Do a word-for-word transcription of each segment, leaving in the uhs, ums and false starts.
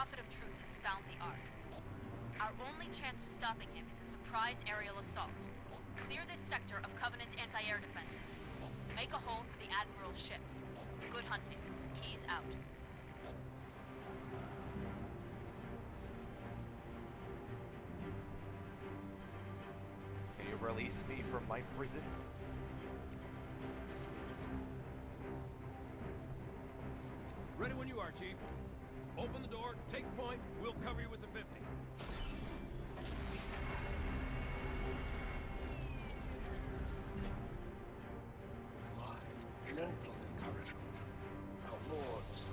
Prophet of Truth has found the Ark. Our only chance of stopping him is a surprise aerial assault. Clear this sector of Covenant anti-air defenses. Make a hole for the Admiral's ships. Good hunting. Keyes out. Can you release me from my prison? Ready when you are, Chief. Open the door, take point, we'll cover you with the fifty. My gentle encouragement, our lords.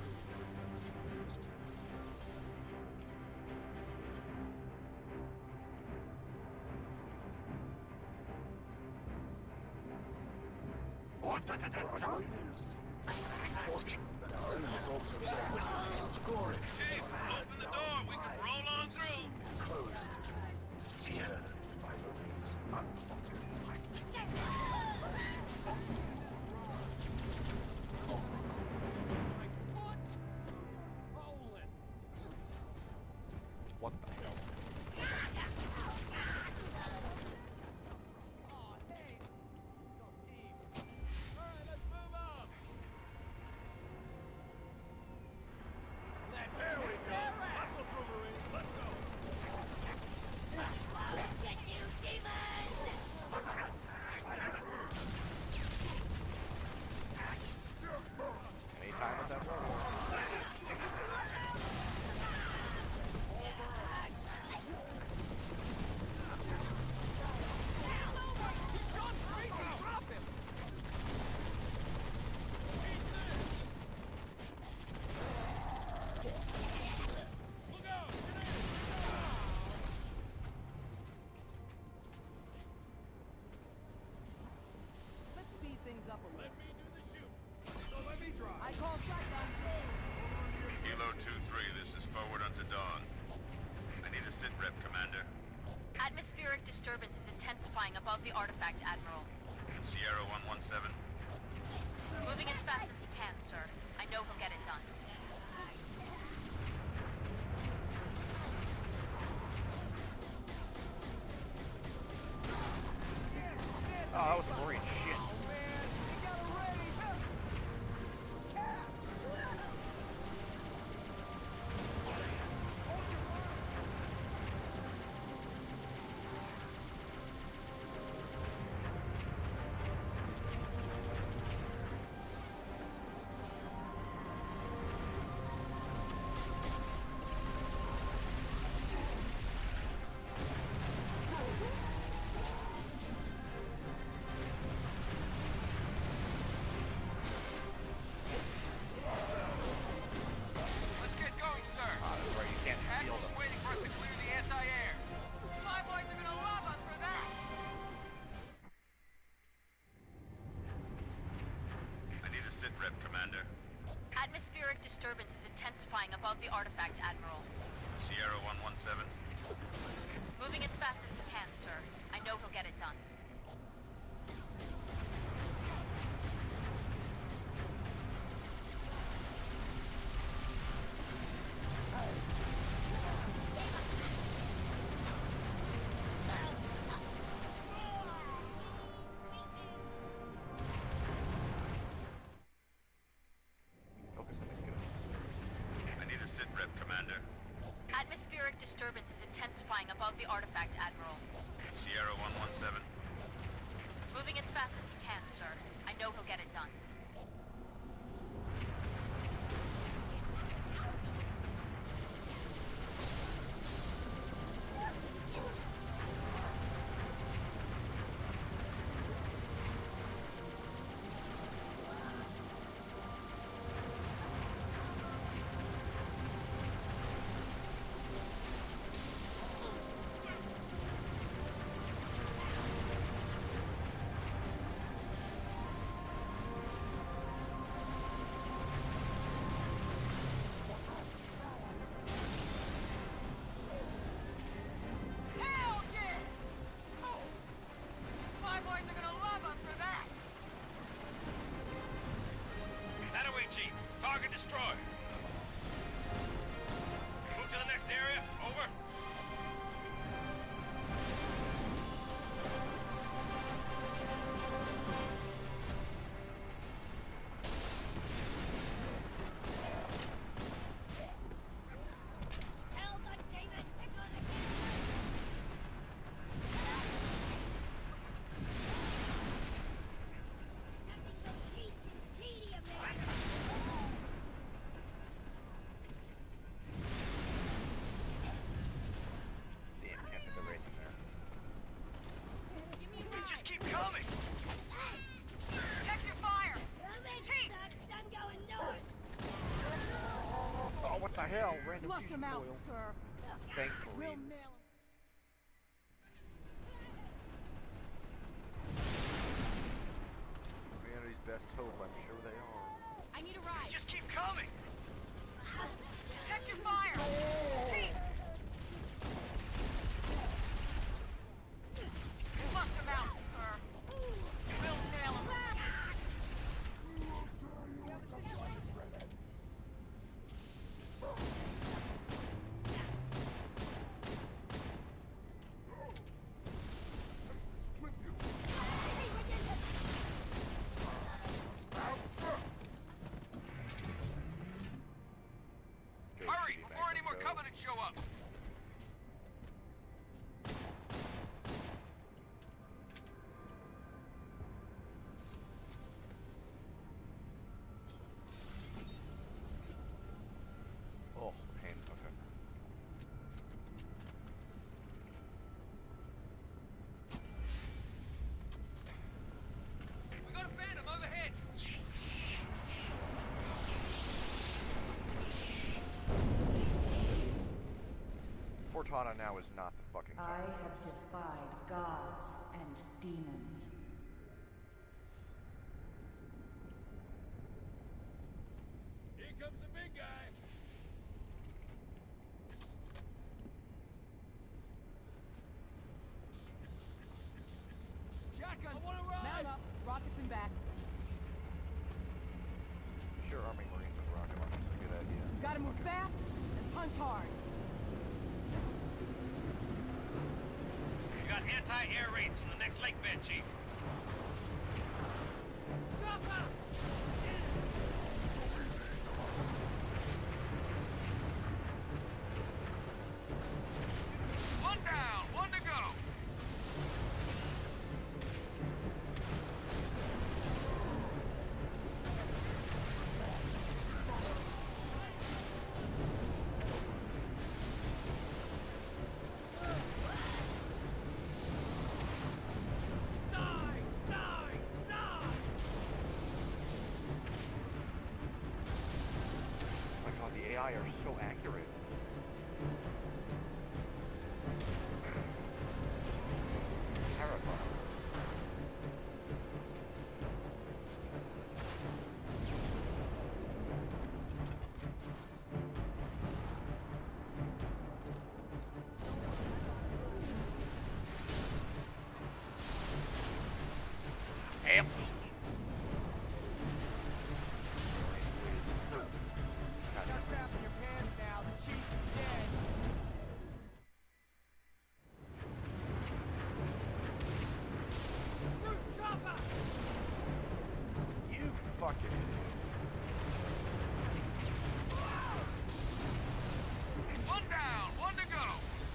What did it is? Fortune that our enemies also scoring. Chief, open the door, we can roll on through. Closed, seared by the rings unforgiving light. What the hell? Any time with that roll? Let's speed things up a little. Let me do the shoot. So let me drive. I call shotgun. Kilo two three, this is forward unto dawn. I need a sit rep, Commander. Atmospheric disturbance is intensifying above the artifact, Admiral. Sierra one one seven. Moving as fast as he can, sir. I know he'll get it done. Oh, that was a Marine. Shit. Let's get going, sir. Ah, that's right. You can't steal Admiral's them. waiting for us to clear the anti-air. My boys are gonna love us for that. I need a sit rep, Commander. Atmospheric disturbance is intensifying above the artifact, Admiral. Sierra one one seven. Moving as fast as he can, sir. I know he'll get it done. Focus on the ghosts first. I need a sit rep, Commander. Atmospheric disturbance is intensifying above the artifact, Admiral. Sierra one one seven. Moving as fast as he can, sir. I know he'll get it done. hell? Random Flush fusion him out, coil. sir. Thanks, We'll Marines. nail him. Humanity's best hope, I'm sure they are. I need a ride. Just keep coming! Check your fire. Chief. Flush him out, sir. We'll nail him. We have a situation. Hurry, before any more Covenant show up! Oh, pain. Okay. We got a Phantom overhead! Cortana now is not the fucking I time. have defied gods and demons. Here comes the big guy. Shotgun! I want to ride. Mount up. Rockets in back. Sure, arming Marines with rocket launchers is a good idea. Gotta move fast and punch hard. You got anti-air raids from the next lake bed, Chief. Chopper! One down, one to go. Die! Die! Die! Oh my god, the A I are so accurate. Terrifying. Help! Start grabbing your pants now. The Chief is dead. Root chopper! You fucking idiot. One down, one to go.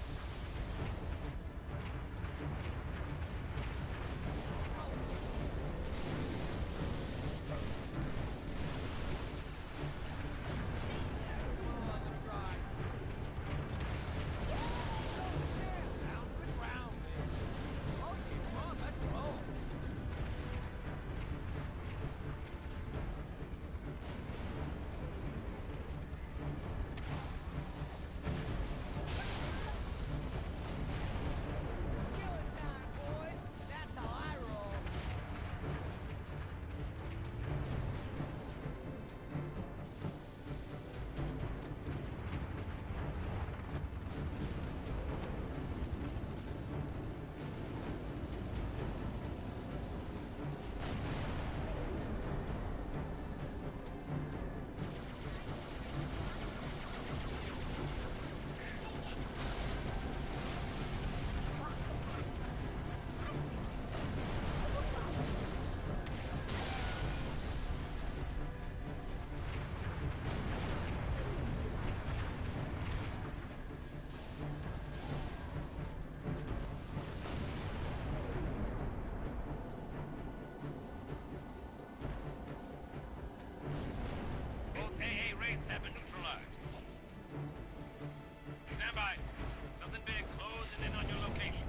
Both A A raids have been neutralized. Stand by. Something big closing in on your location.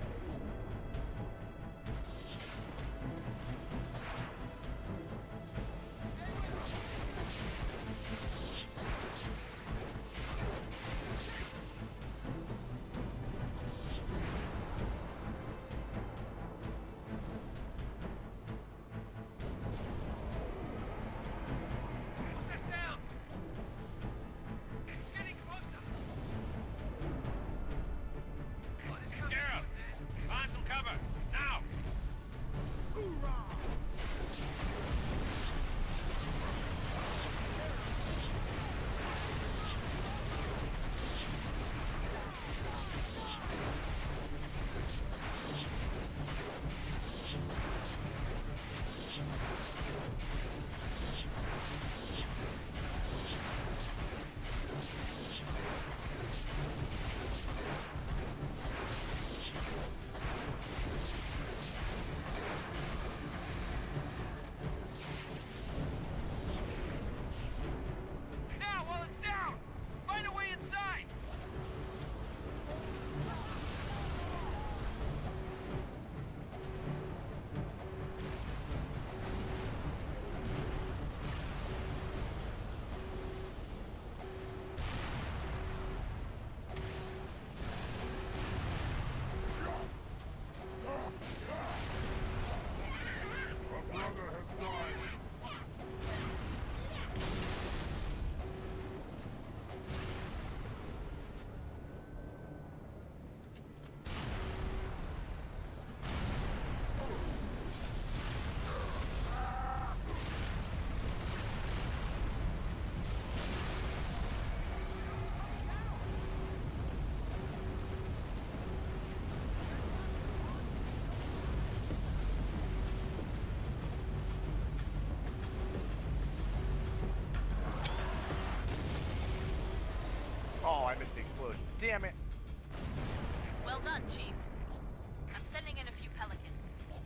missed the explosion. Damn it! Well done, Chief. I'm sending in a few Pelicans.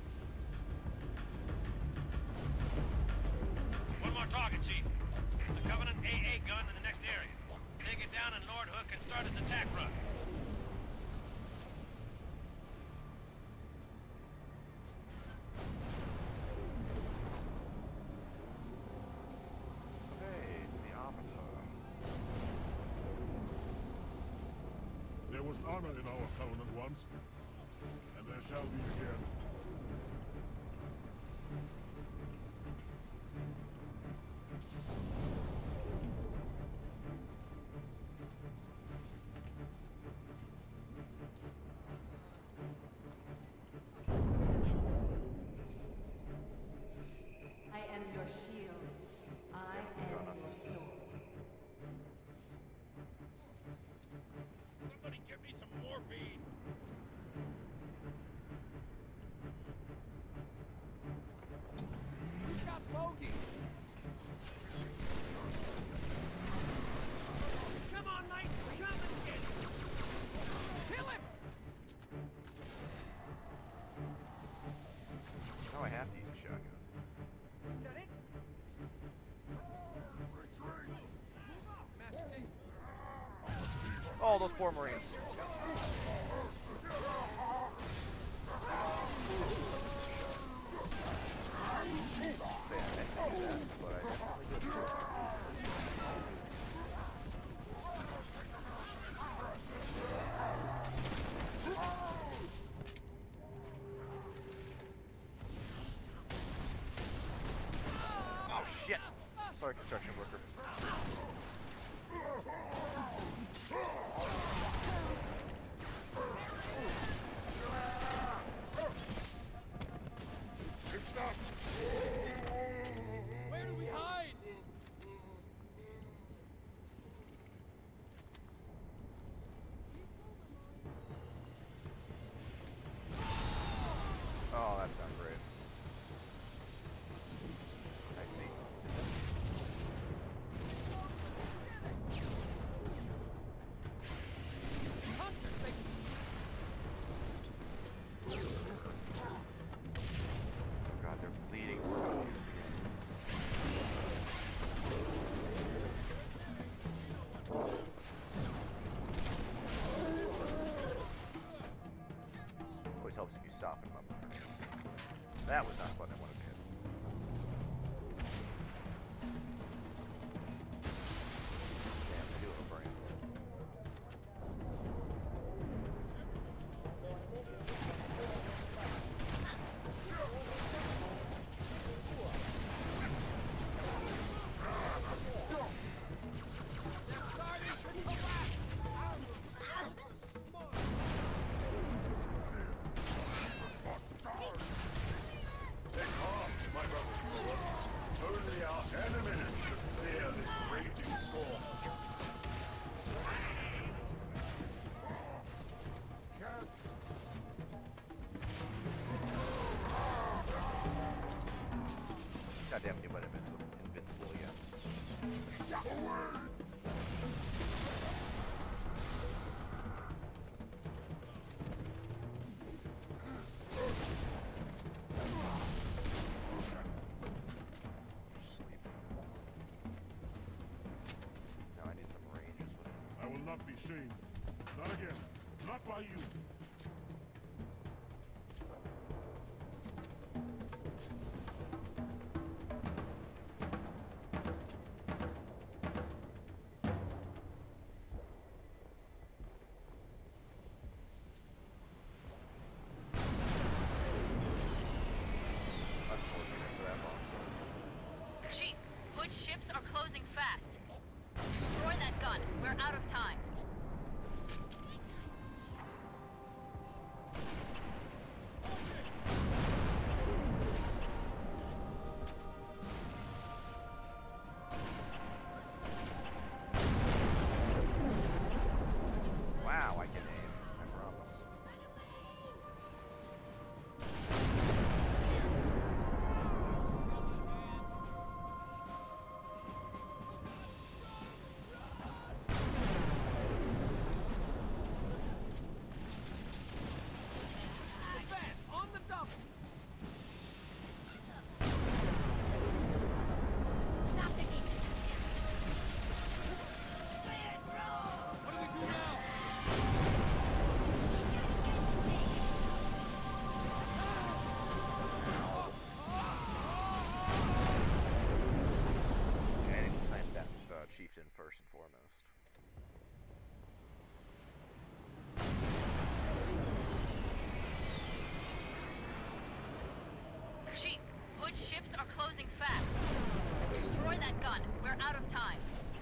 One more target, Chief. It's a Covenant A A gun in the next area. Take it down and Lord Hook can start his attack run. Hey, the officer. There was honor in our covenant once, and there shall be again. I am your shield. I am your sword. Somebody give me some morphine. He's got bogeys. Come on, Knight. Come and get him. Kill him. Now I have to use a shotgun. Is that it? Master Chief. Oh, those poor Marines. Say I meant to do that, but I definitely did. Oh shit! Sorry, construction worker. Where do we hide? Oh, that's not great. I see. Hunters, they... Oh god, they're bleeding. Always helps if you soften them up. That was not what I wanted to hit. Damn, they do have a brain. My brother, only our enemies should fear this raging storm. God damn it, you might have been invincible again. Sleep. Now I need some range. is what I- I will not be shamed. Not again. Not by you. Unfortunate for that long. Chief, Hood's ships are closing fast. Destroy that gun. We're out of time. chieftain first and foremost. Chief, Hood's ships are closing fast. Destroy that gun. We're out of time.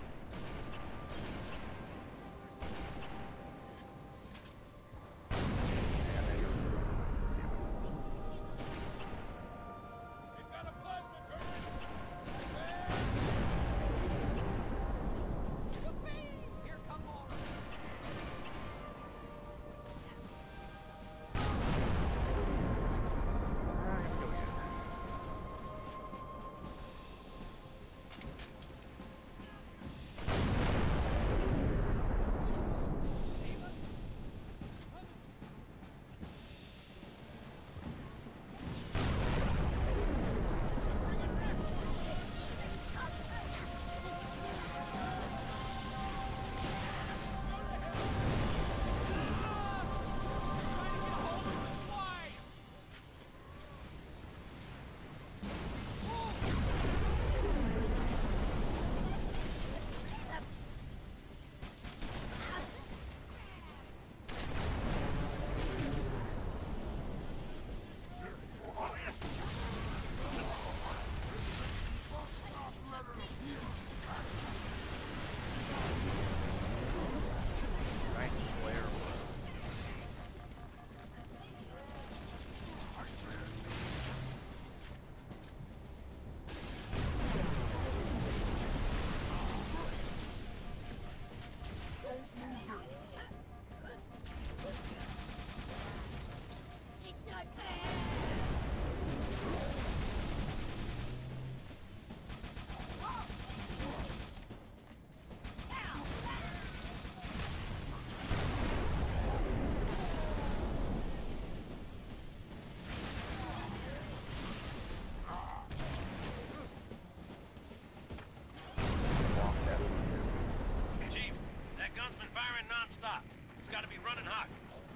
Non-stop. It's got to be running hot.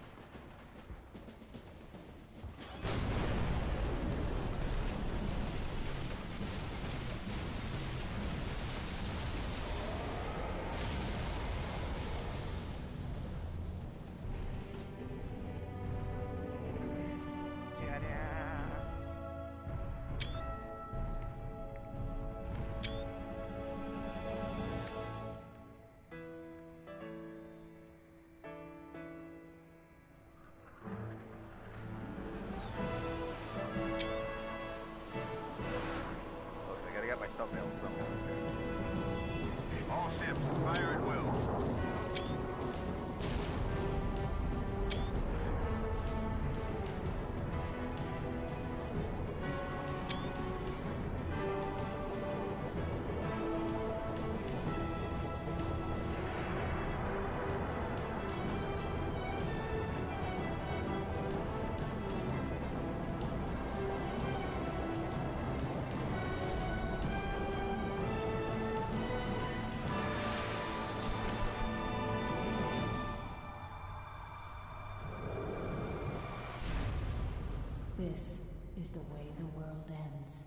All ships, fire at will. This is the way the world ends.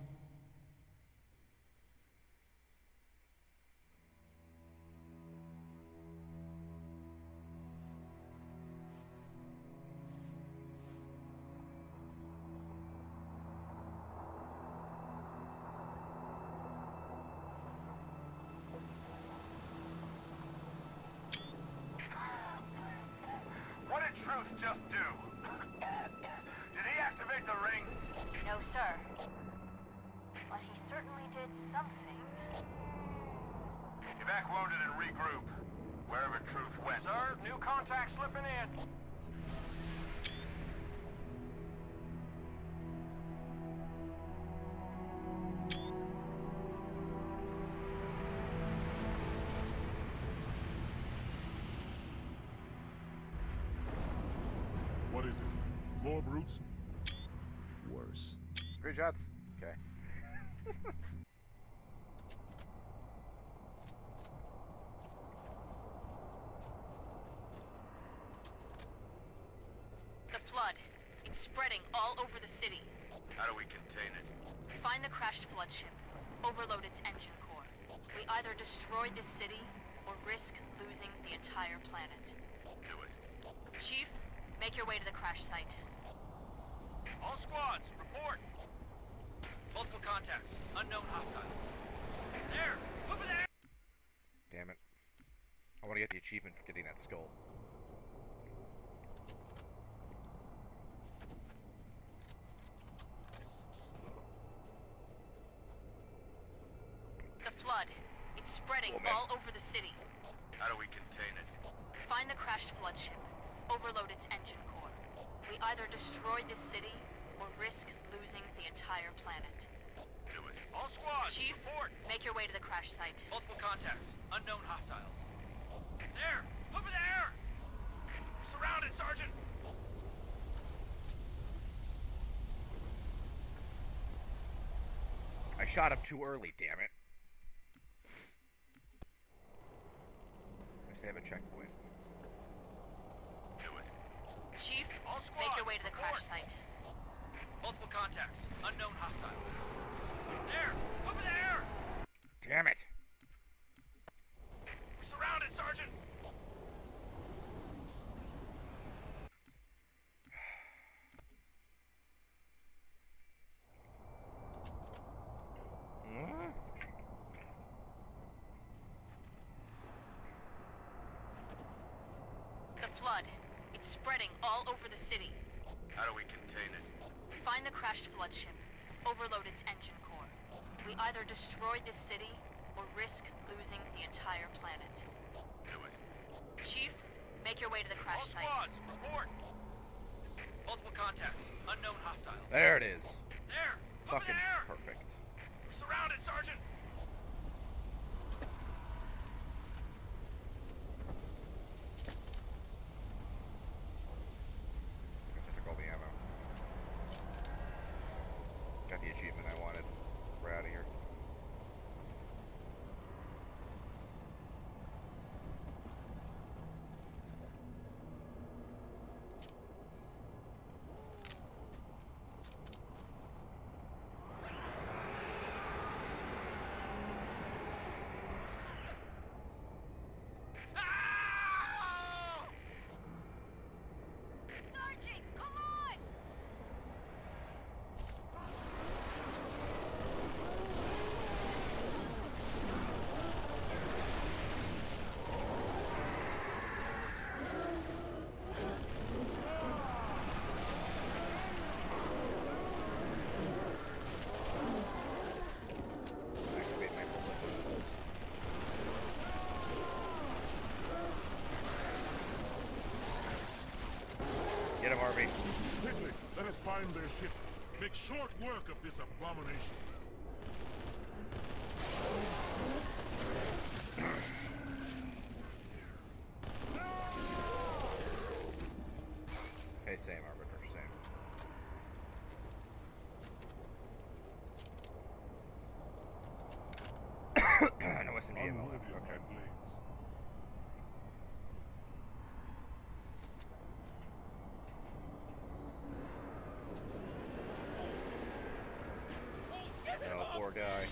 What did Truth just do? Did he activate the rings? No, sir. But he certainly did something. Evac wounded and regroup. Wherever Truth went. Sir, new contact slipping in. What is it? More brutes? Worse. Great shots. Okay. The flood. It's spreading all over the city. How do we contain it? Find the crashed flood ship. Overload its engine core. We either destroy this city or risk losing the entire planet. Do it. Chief, make your way to the crash site. All squads, report. Multiple contacts. Unknown hostiles. There! Over there! Damn it. I want to get the achievement for getting that skull. The flood. It's spreading Oh, man. all over the city. How do we contain it? Find the crashed flood ship. Overload its engine core. We either destroy this city or risk losing the entire planet. Do it. All squads, Chief, report. make your way to the crash site. Multiple contacts. Unknown hostiles. There! Over there! Surrounded, Sergeant! I shot him too early, damn it. I say I have a checkpoint. Do it. Chief, All squads, make your way to the crash report. site. Multiple contacts. Unknown hostiles. There! Over there! Damn it. Surrounded, Sergeant! Hmm? The flood. It's spreading all over the city. How do we contain it? Find the crashed flood ship. Overload its engine core. We either destroy this city or risk losing the entire planet. Do it. Chief, make your way to the All crash site. squads, report. Multiple contacts. Unknown hostiles. There it is. There! Over Fucking there! perfect. Surrounded, Sergeant! Guess I took all the ammo. Got the achievement I wanted. We're out of here. Ah! Sergeant, come on! Activate my bullet. Get him, Harvey. Quickly, let us find their ship. Make short work of this abomination. Hey, same, Arbiter, same. No S M G ammo. Unworthy of Okay. my blades. No, poor guy.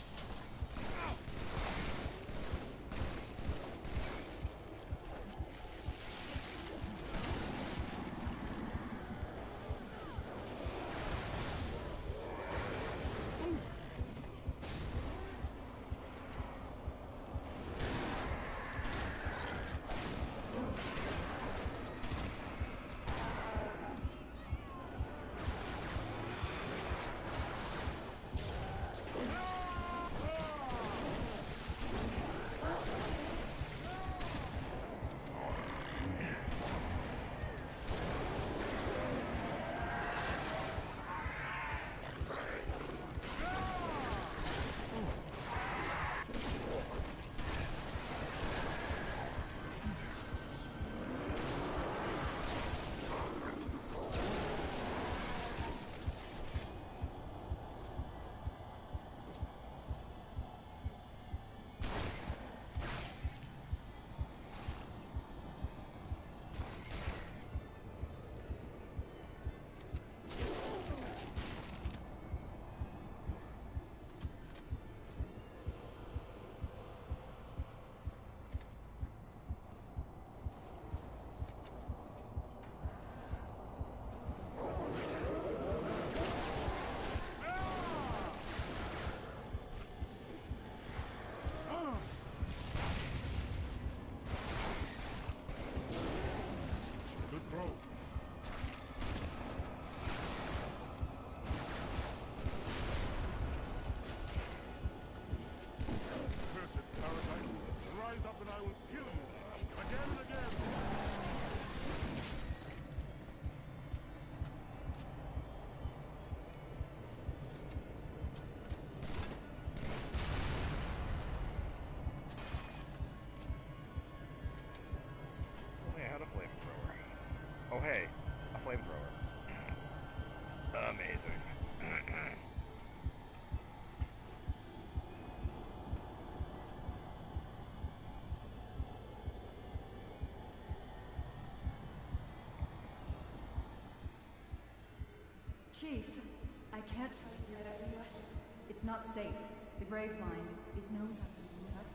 hey, a flamethrower. Amazing. Chief, I can't trust you. It's not safe. The Gravemind, it knows how to do that.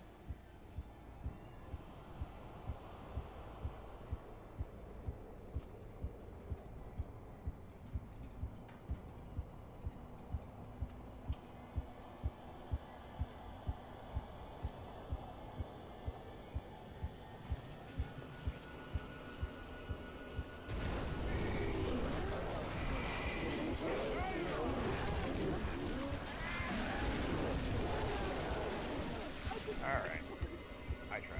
Alright. I tried.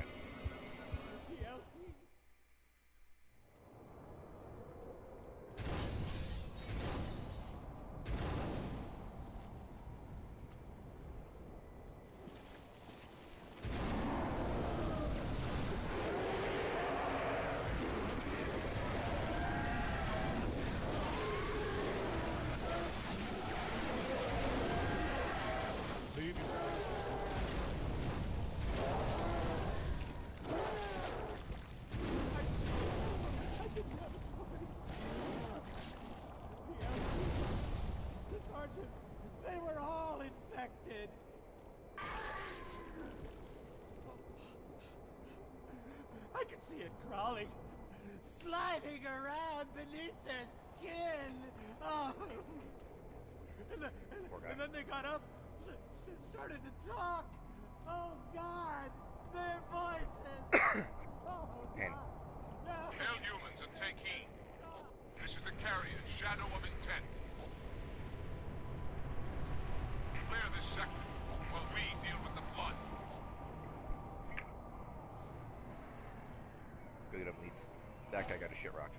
They were all infected. I could see it crawling, sliding around beneath their skin. Oh. And, the, and, and then they got up, s s started to talk. Oh God, their voices. Oh Pain. God. No. Hail humans and take heed. This is the carrier, Shadow of Intent. Clear this sector while we deal with the flood. Good up leads. That guy got his shit rocked.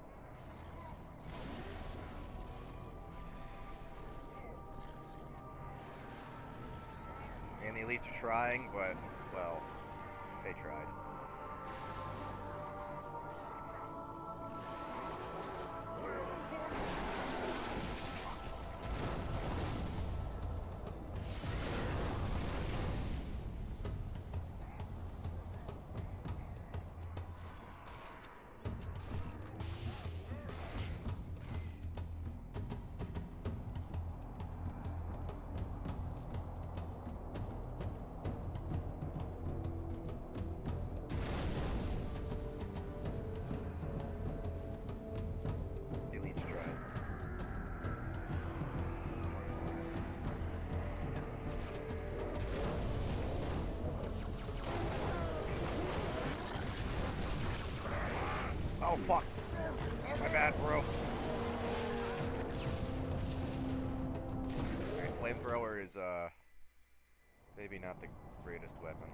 And the elites are trying, but, well, they tried. Oh fuck. My bad, bro. Alright, flamethrower is uh maybe not the greatest weapon.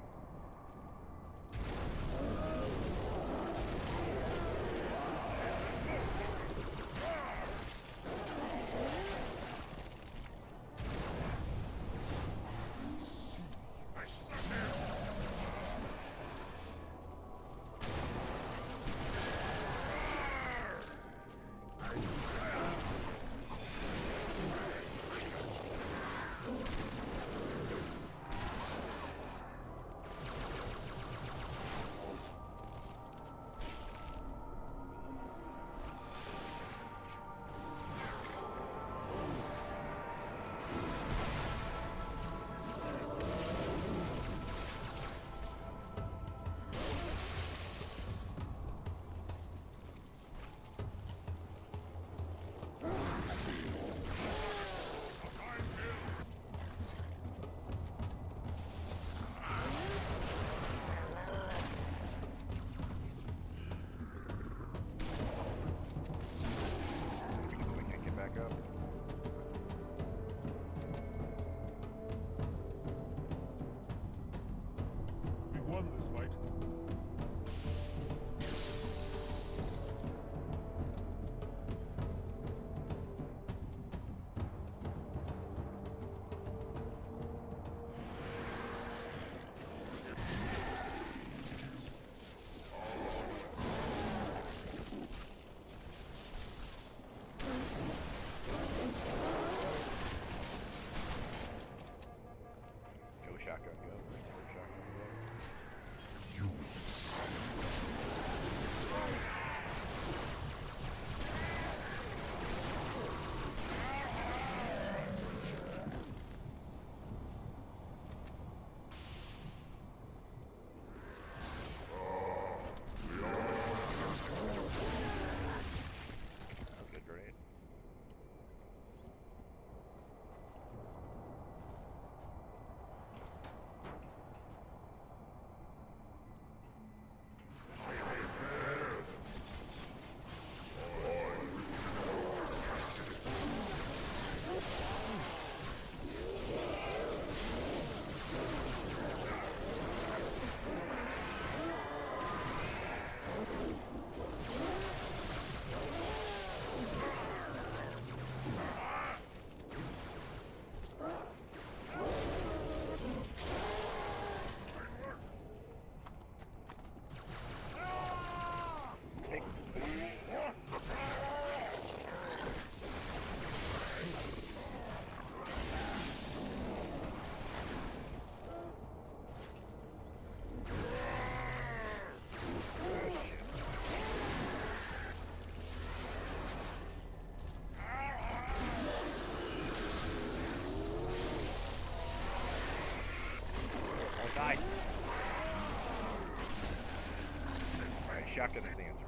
shotgun is the answer.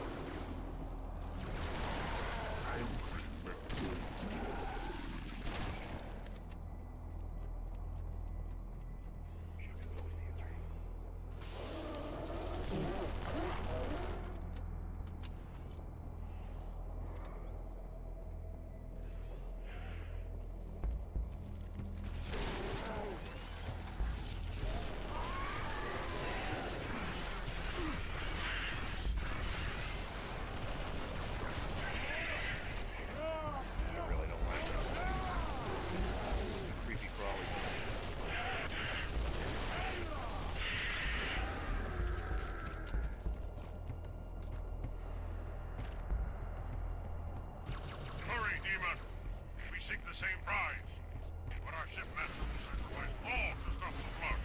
Shotgun's always the answer. The same prize, but our shipmaster will sacrifice all to stop the flood.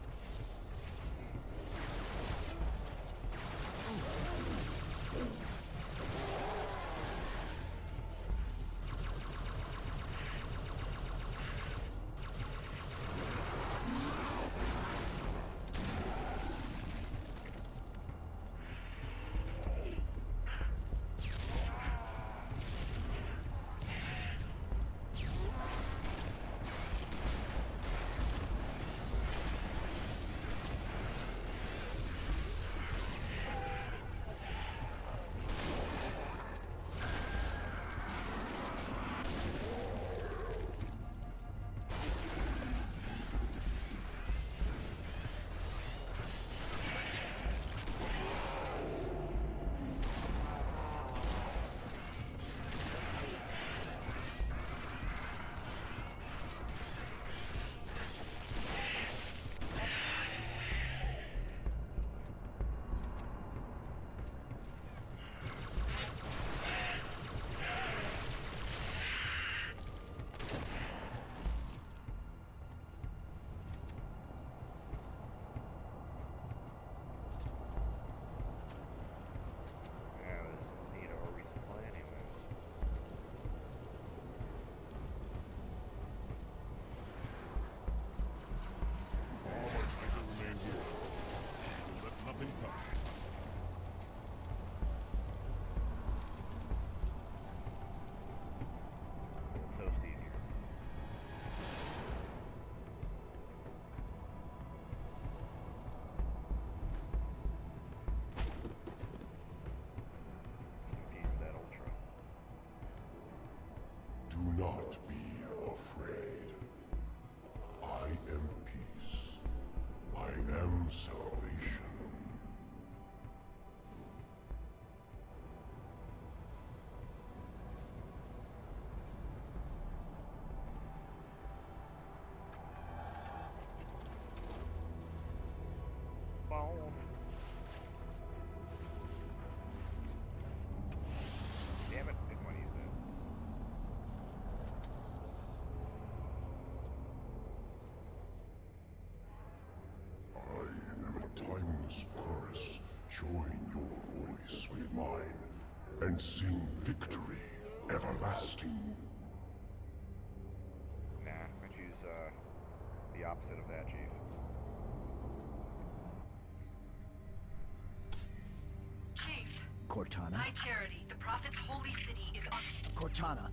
Do not be afraid. I am peace. I am salvation. Damn it, didn't want to use that. I am a timeless chorus. Join your voice with mine and sing victory everlasting. Nah, I choose uh, the opposite of that, Chief. Chief. Cortana? High Charity, the Prophet's holy city is on... Cortana.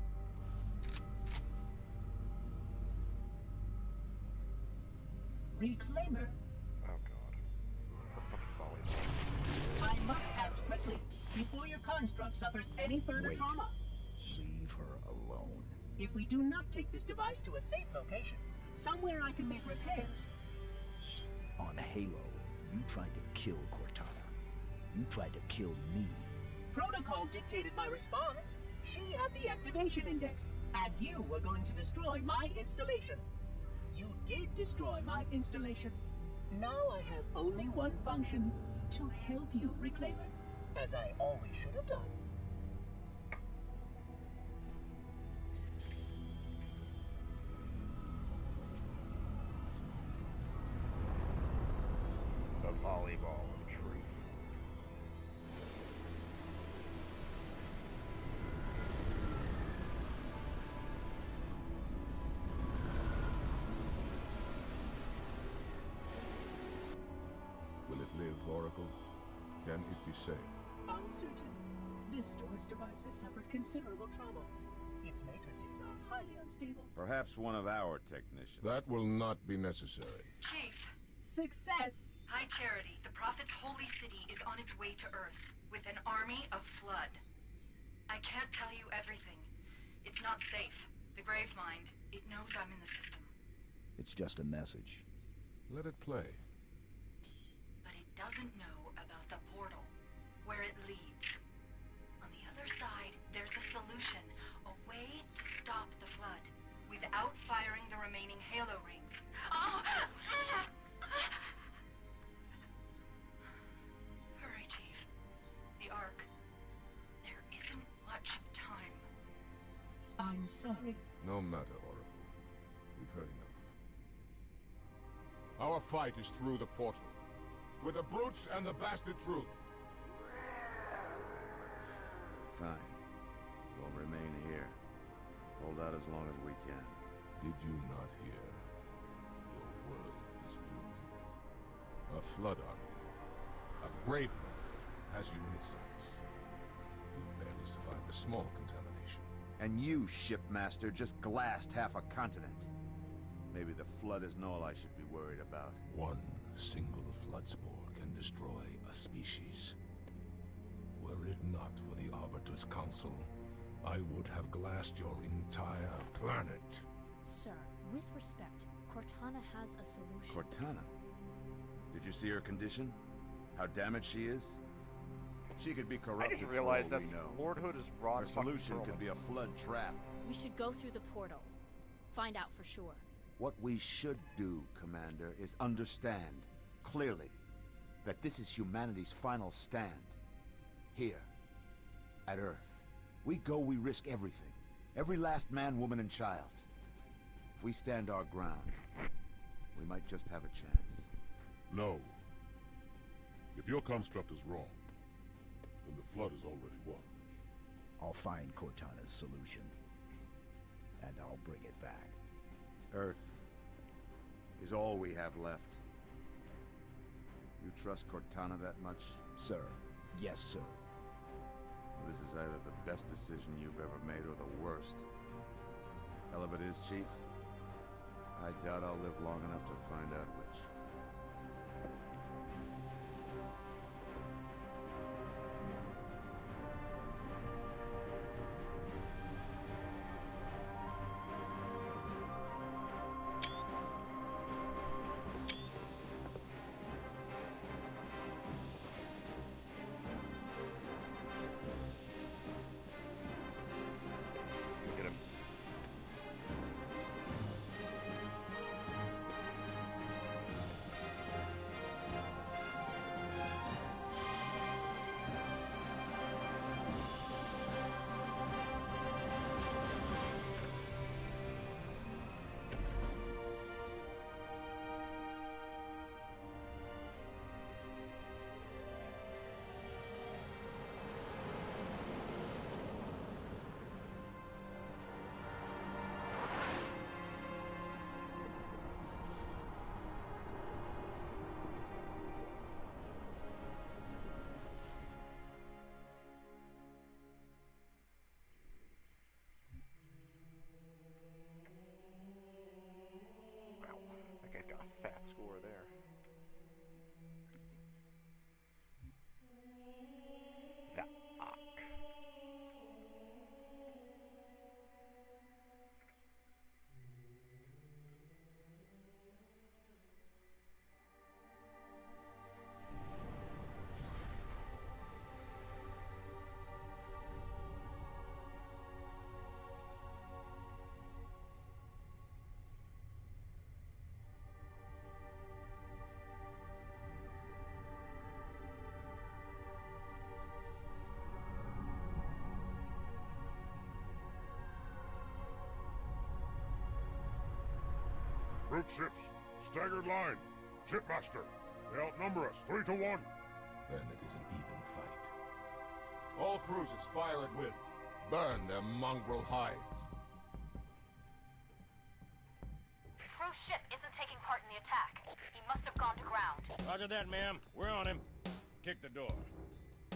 Reclaimer. Oh god. It's the fucking volley. I must act quickly before your construct suffers any further Wait. trauma. Leave her alone. If we do not take this device to a safe location, somewhere I can make repairs. On Halo, you tried to kill Cortana. You tried to kill me. Protocol dictated my response. She had the activation index, and you were going to destroy my installation. You did destroy my installation. Now I have only one function, to help you, Reclaimer, as I always should have done. The volleyball of truth. Will it live, Oracle? Can it be be safe? Uncertain. This storage device has suffered considerable trouble. Its matrices are highly unstable. Perhaps one of our technicians. That will not be necessary. Chief. Success! Hi, Charity. The Prophet's holy city is on its way to Earth, with an army of Flood. I can't tell you everything. It's not safe. The Gravemind, it knows I'm in the system. It's just a message. Let it play. But it doesn't know about the portal, where it leads. On the other side, there's a solution, a way to stop the Flood, without firing the remaining Halo rings. Oh! Hurry, Chief. The Ark. There isn't much time. I'm sorry. No matter, Oracle. We've heard enough. Our fight is through the portal. With the brutes and the bastard truth. Fine. We'll remain here. Hold out as long as we can. Did you not hear? Your world is doomed. A Flood army. A Gravemind has you in its sights. You barely survived a small contamination. And you, shipmaster, just glassed half a continent. Maybe the Flood isn't all I should be worried about. One single Flood spore can destroy a species. Were it not for the Arbiter's Council, I would have glassed your entire planet. Sir, with respect, Cortana has a solution. Cortana? Did you see her condition? How damaged she is? She could be corrupted. I just realized for all that's we know. Lord Hood is broad. Her solution could be a Flood trap. We should go through the portal. Find out for sure. What we should do, Commander, is understand, clearly, that this is humanity's final stand. Here, at Earth. We go, we risk everything. Every last man, woman, and child. If we stand our ground, we might just have a chance. No. If your construct is wrong, then the Flood is already won. I'll find Cortana's solution. And I'll bring it back. Earth is all we have left. You trust Cortana that much? Sir. Yes, sir. Well, this is either the best decision you've ever made or the worst. Hell of it is, Chief. I doubt I'll live long enough to find out which. That guy's got a fat score there. The Ark. Brute ships, staggered line. Shipmaster, they outnumber us, three to one. Then it is an even fight. All cruisers, fire at will. Burn their mongrel hides. True ship isn't taking part in the attack. He must have gone to ground. Roger that, ma'am. We're on him. Kick the door.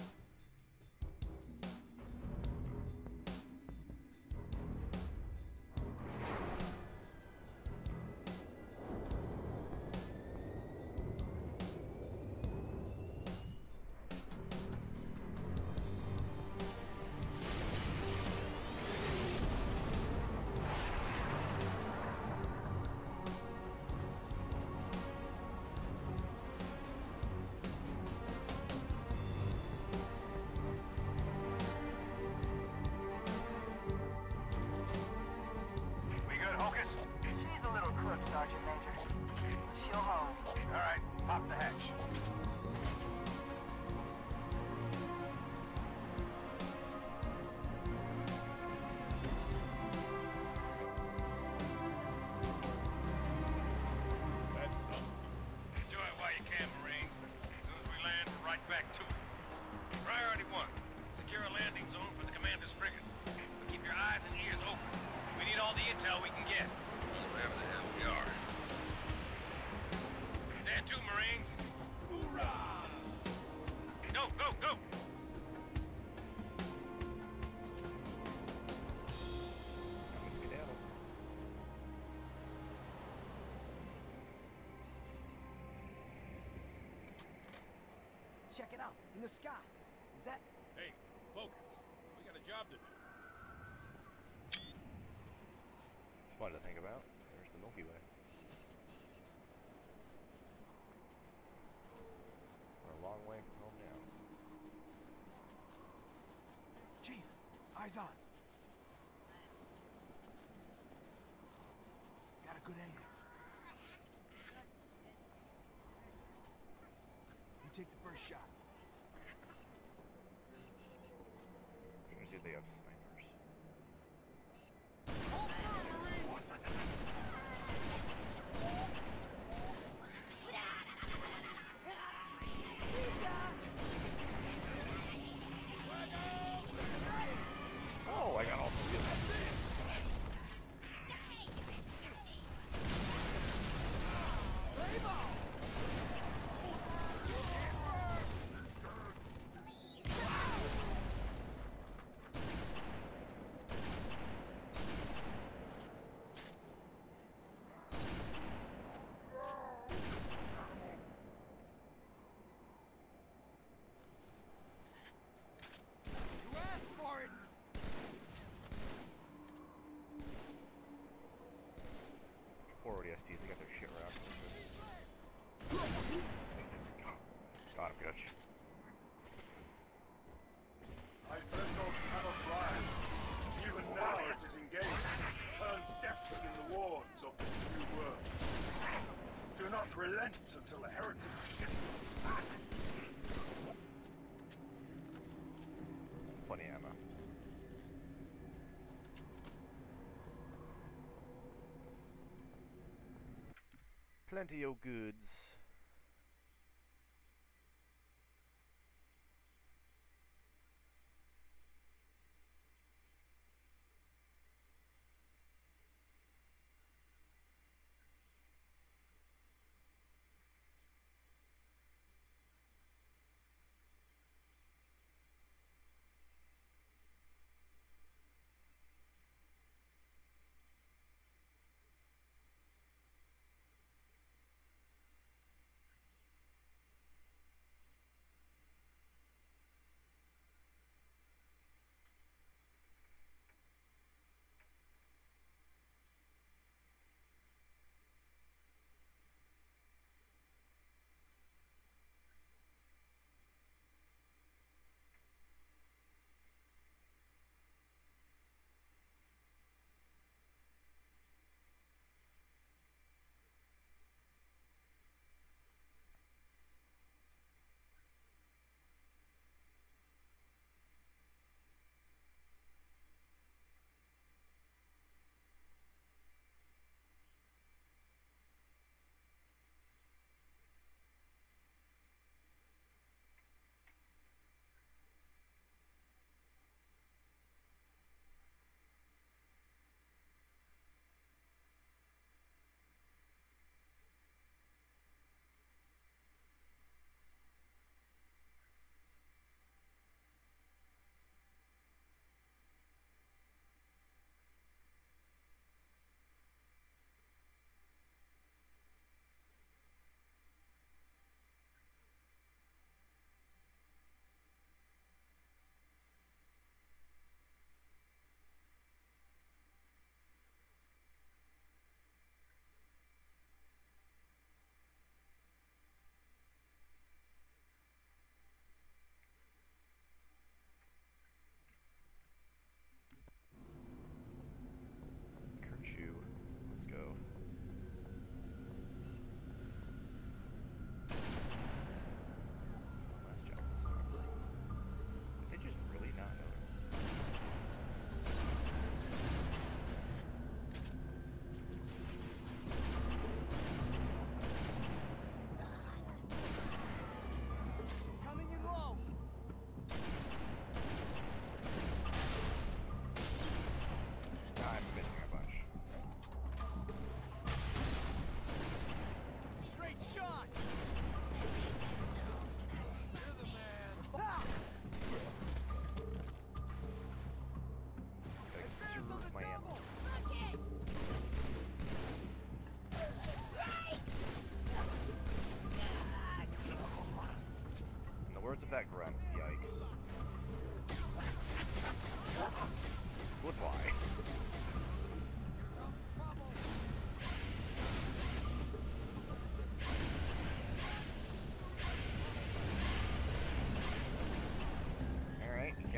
landing zone for the commander's frigate. But keep your eyes and ears open. We need all the intel we can get. Wherever the hell we are. Stand to, Marines. Hoorah! Go, go, go! Check it out, in the sky. Is that... Hey, focus. We got a job to do. It's fun to think about. There's the Milky Way. We're a long way from home now. Chief, eyes on. Got a good angle. You take the first shot. Let me see if they have snipers. Oh, I got all three of them. Poor O D S Ts, they got their shit wrapped. Got him, Gutch. I dread those cannot rise. Even now it is engaged. Turns deafened in the wards of this new world. Do not relent until the heritage shifts. Plenty of ammo. Plenty of goods.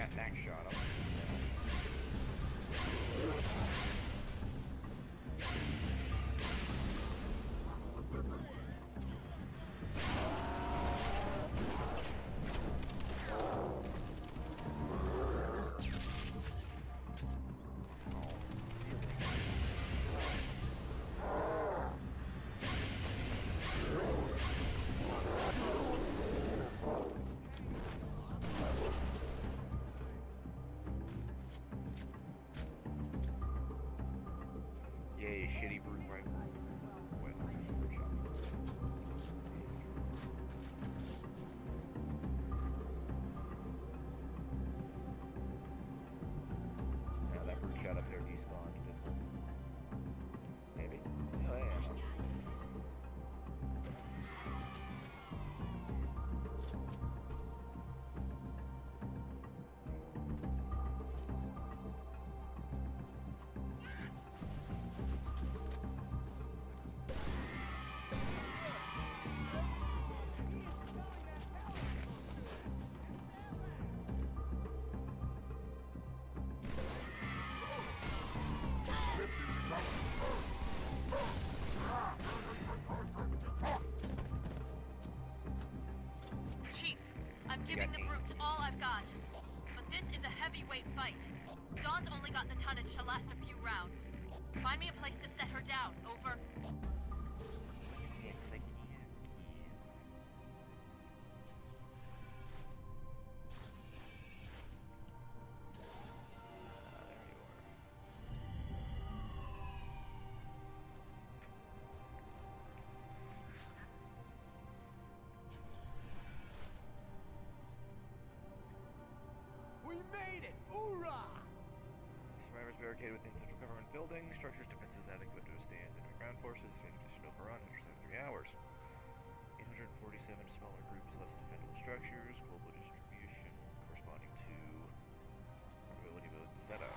that neck shot up. Yay, shitty brute rifle. Wait, there's shots. Yeah, that brute shot up there despawned, didn't it? Maybe. Oh, yeah. Chief, I'm giving the brutes all I've got. But this is a heavyweight fight. Dawn's only got the tonnage to last a few rounds. Find me a place to set her down. Over. We made it! Hoorah! Survivors barricaded within central government building. Structures defenses adequate to withstand enemy ground forces. Made additional overrun after seventy-three hours. eight hundred forty-seven smaller groups, less defendable structures. Global distribution corresponding to probability mode zeta.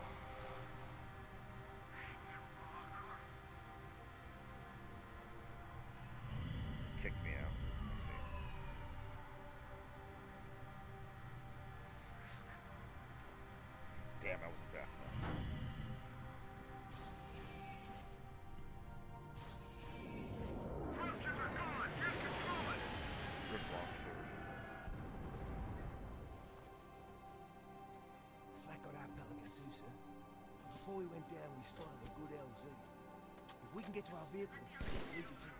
Kicked me out. I see. Damn, I wasn't fast enough. Thrusters are gone! Can't control it! Rip longsword. Flak got our Pelican too, sir. Before we went down, we spotted a good L Z. If we can get to our vehicles, we'll lead you to it.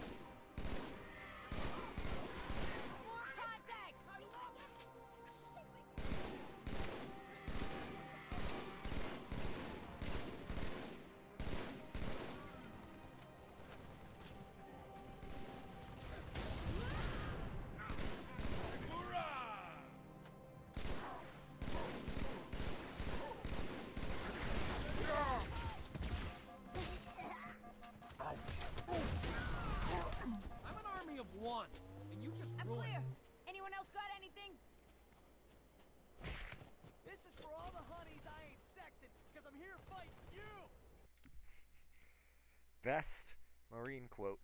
One, and you just I'm ruined clear. it. Anyone else got anything? This is for all the honeys I ain't sexing, because I'm here fighting you! Best Marine quote.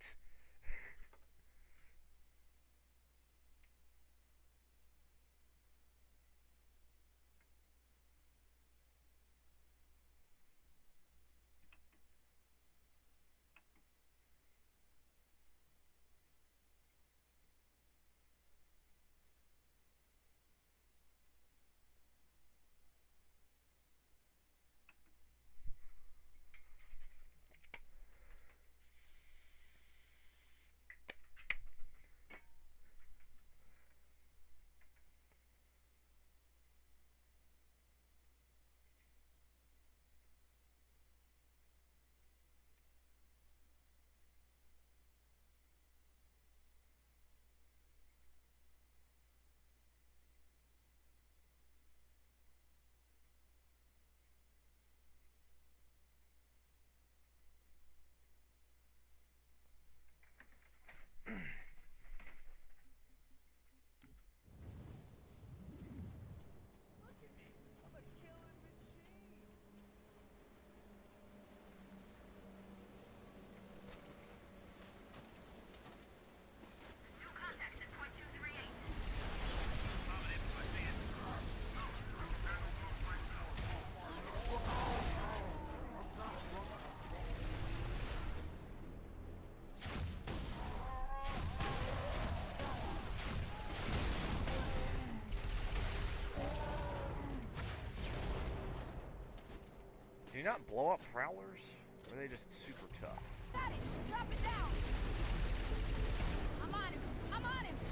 you not blow up prowlers? Or are they just super tough? Got it! Chop it down! I'm on him! I'm on him!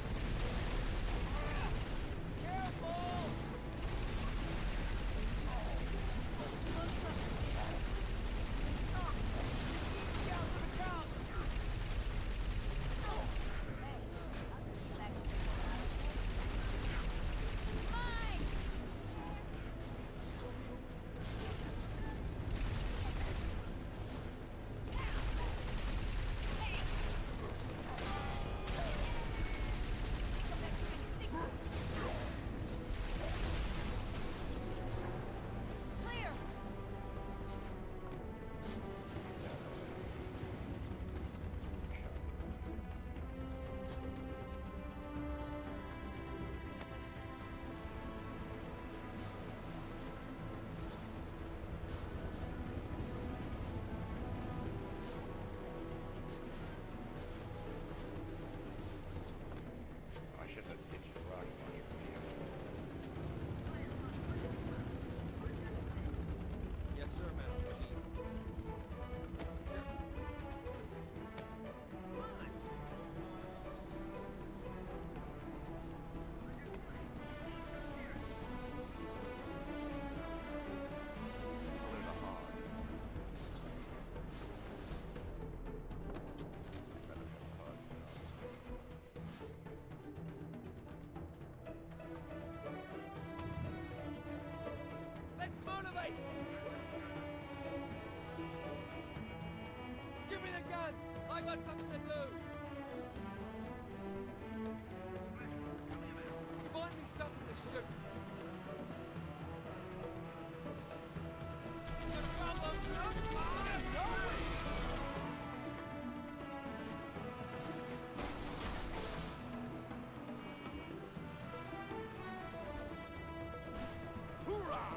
Careful! Give me the gun! I got something to do! Find me something to shoot! The problem! I'm going! Hoorah!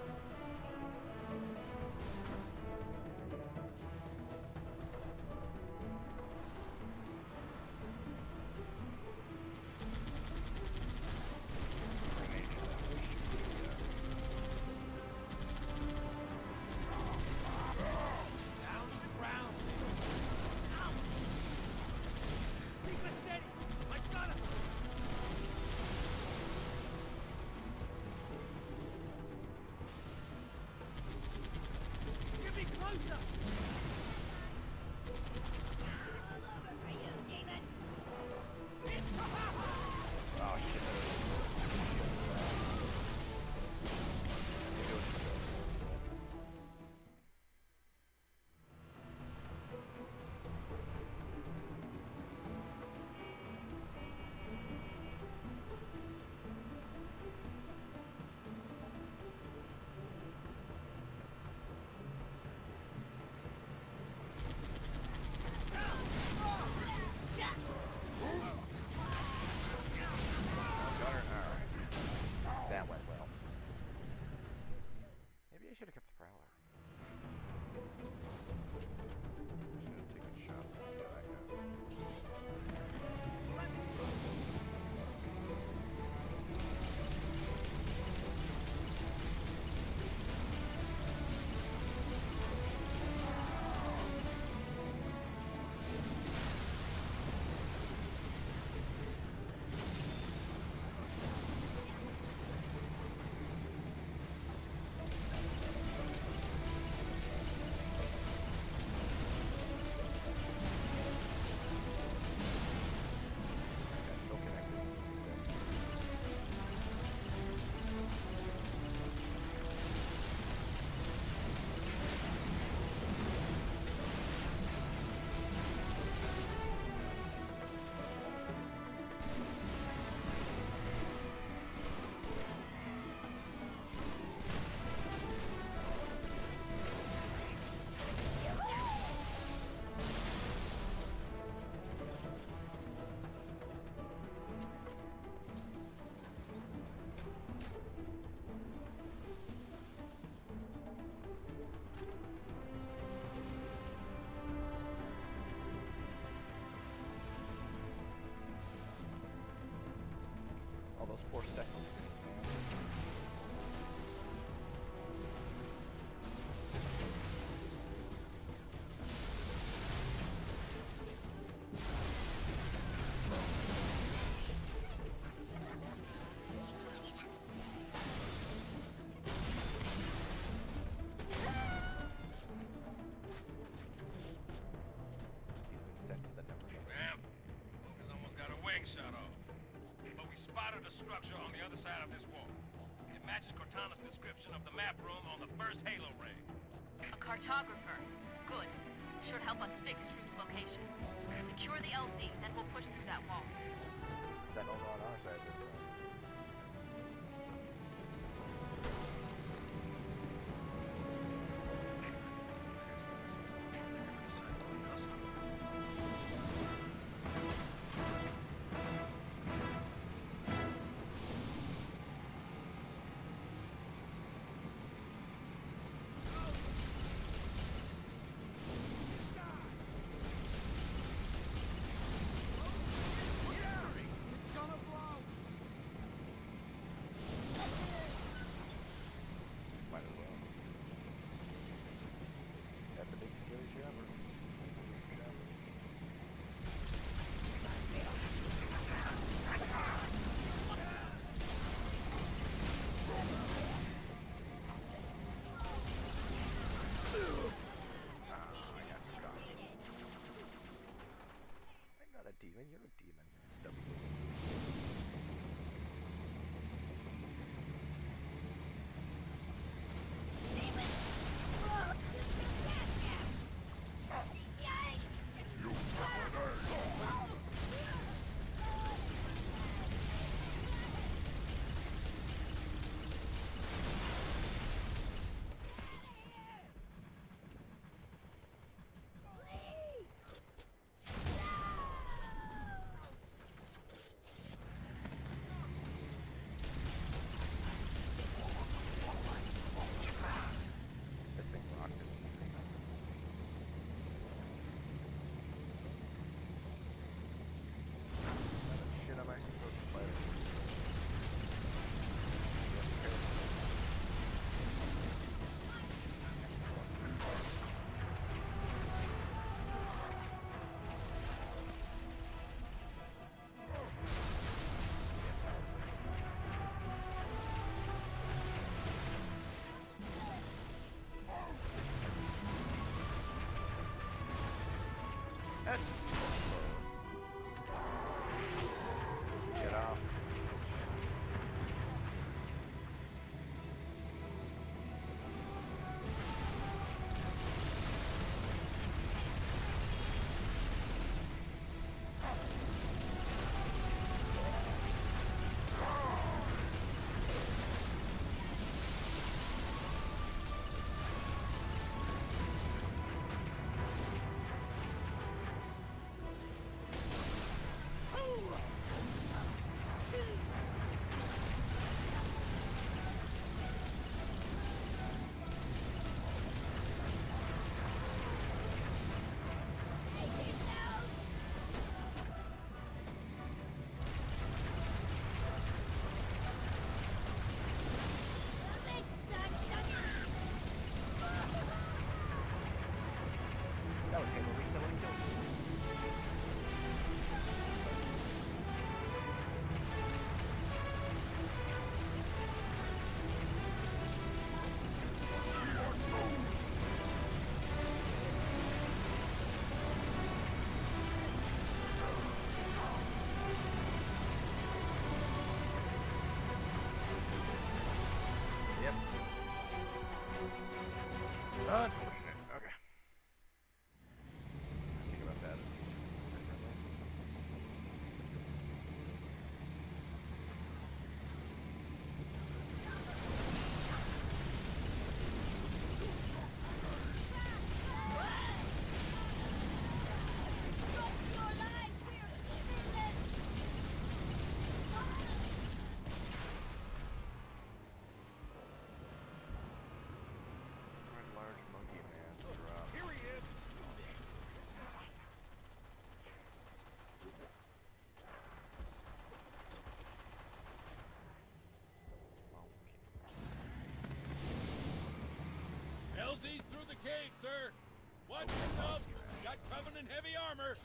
Those poor seconds. a structure on the other side of this wall. It matches Cortana's description of the map room on the first Halo raid. A cartographer. Good. Should help us fix Trude's location. Secure the L Z, then we'll push through that wall. The Sentinels are on our side this time. Demon, you're a demon. Stubby. Get off. That was Halo Reach, someone killed me. Yep. Unfortunate. Okay. Think about that. Large monkey man drop. Here he is. L Z's through the cave, sir. Watch yourself. Got Covenant heavy armor.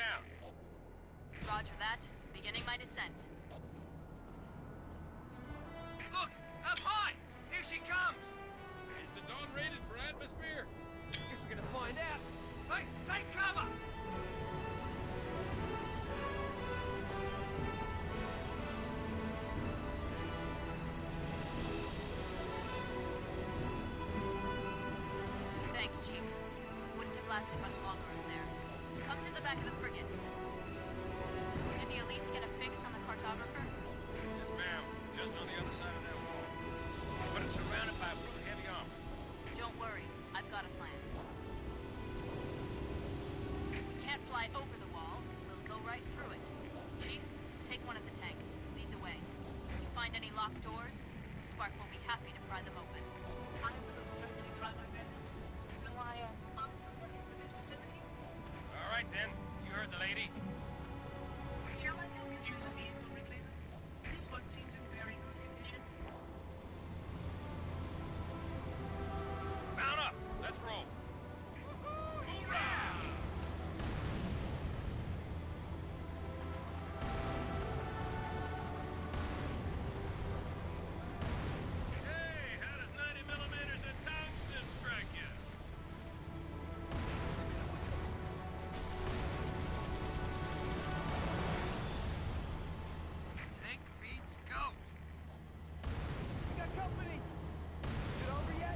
down. Roger that. Beginning my descent. Look! Up high! Here she comes! Is the Dawn rated for atmosphere? Guess we're gonna find out. Hey, take cover! Thanks, Chief. Wouldn't have lasted much longer in there. Come to the back of the frigate. Did the elites get a fix on the cartographer? Yes, ma'am. Just on the other side of that wall. But it's surrounded by brute heavy armor. Don't worry. I've got a plan. If we can't fly over the wall, we'll go right through it. Chief, take one of the tanks. Lead the way. If you find any locked doors, Spark will be happy to pry them open. I will certainly try my best. Though I am unfamiliar with this facility. All right, then. You heard the lady. Shall I help you choose a vehicle, Reclaimer? This one seems in very good condition. Mount up. Let's roll. Hoorah! Hey, how does ninety millimeters of tungsten strike you? Tank beats ghost. We got company! Is it over yet?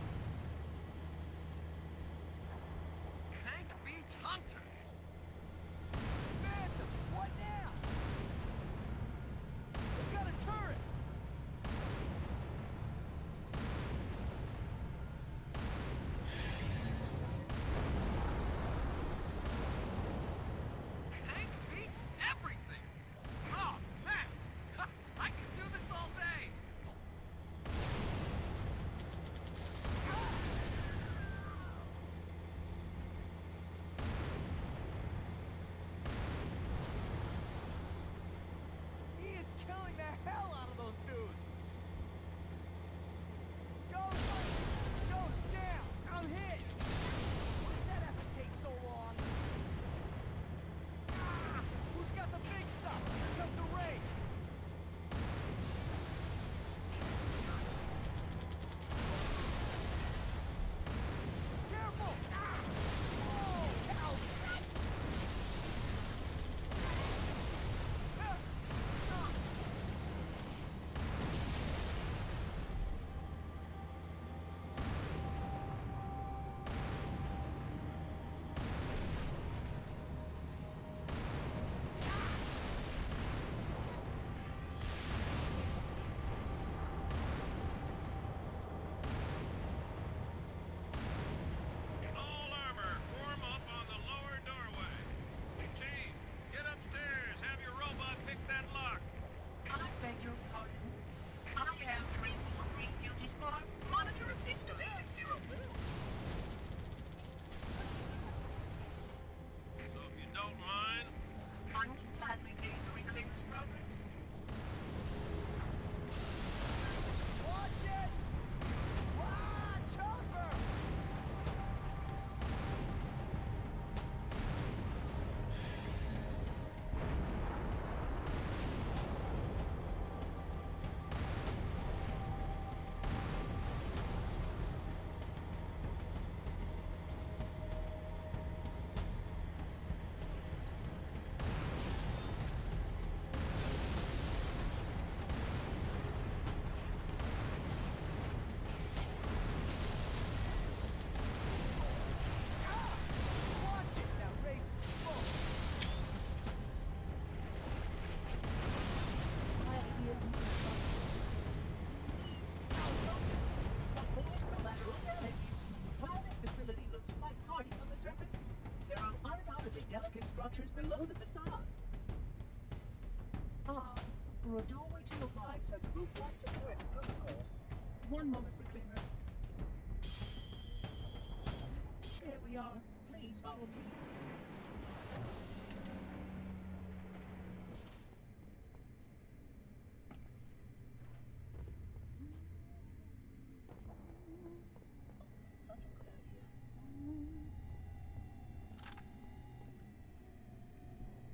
Tank beats hunter. Phantom, what now? We've got a turret! Tank beats everything. Oh man, I could do this all day. He is killing the hell out of those dudes! Ghost! Ghost, down! I'm hit! Why did that have to take so long? Ah! Who's got the big stuff? Here comes a raid! Careful! Ah! Whoa! Ow! Ah! Ah! All armor, form up on the lower doorway. Chief, get upstairs. Have your robot pick that lock. I beg your pardon. I am three four three Guilty Spark, monitor of installation zero. So if you don't mind, I will gladly aid the Reclaimer's progress. Watch it! Watch over! Watch it! That raid is smoke! Avoid collateral damage. While this facility looks quite hardy on the surface, there are undoubtedly delicate structures below the facade. Ah, for a doorway to provide such robust security protocols. One moment, Reclaimer. There we are. Please follow me. Such a good idea.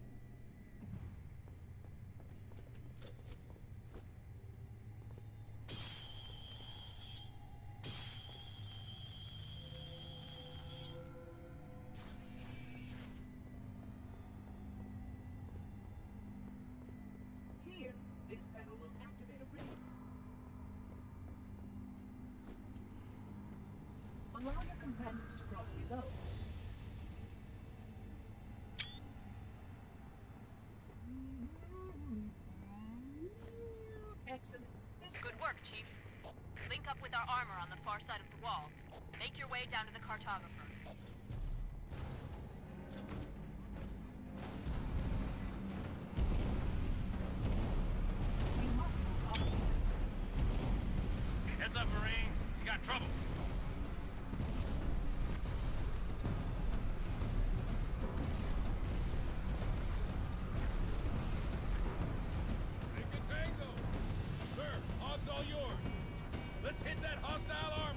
Allow your companions to cross below. Excellent. This Good work, Chief. Link up with our armor on the far side of the wall. Make your way down to the cartographer. We must move up. Heads up, Marines. You got trouble. Take a tango. Sir, odds all yours. Let's hit that hostile armor.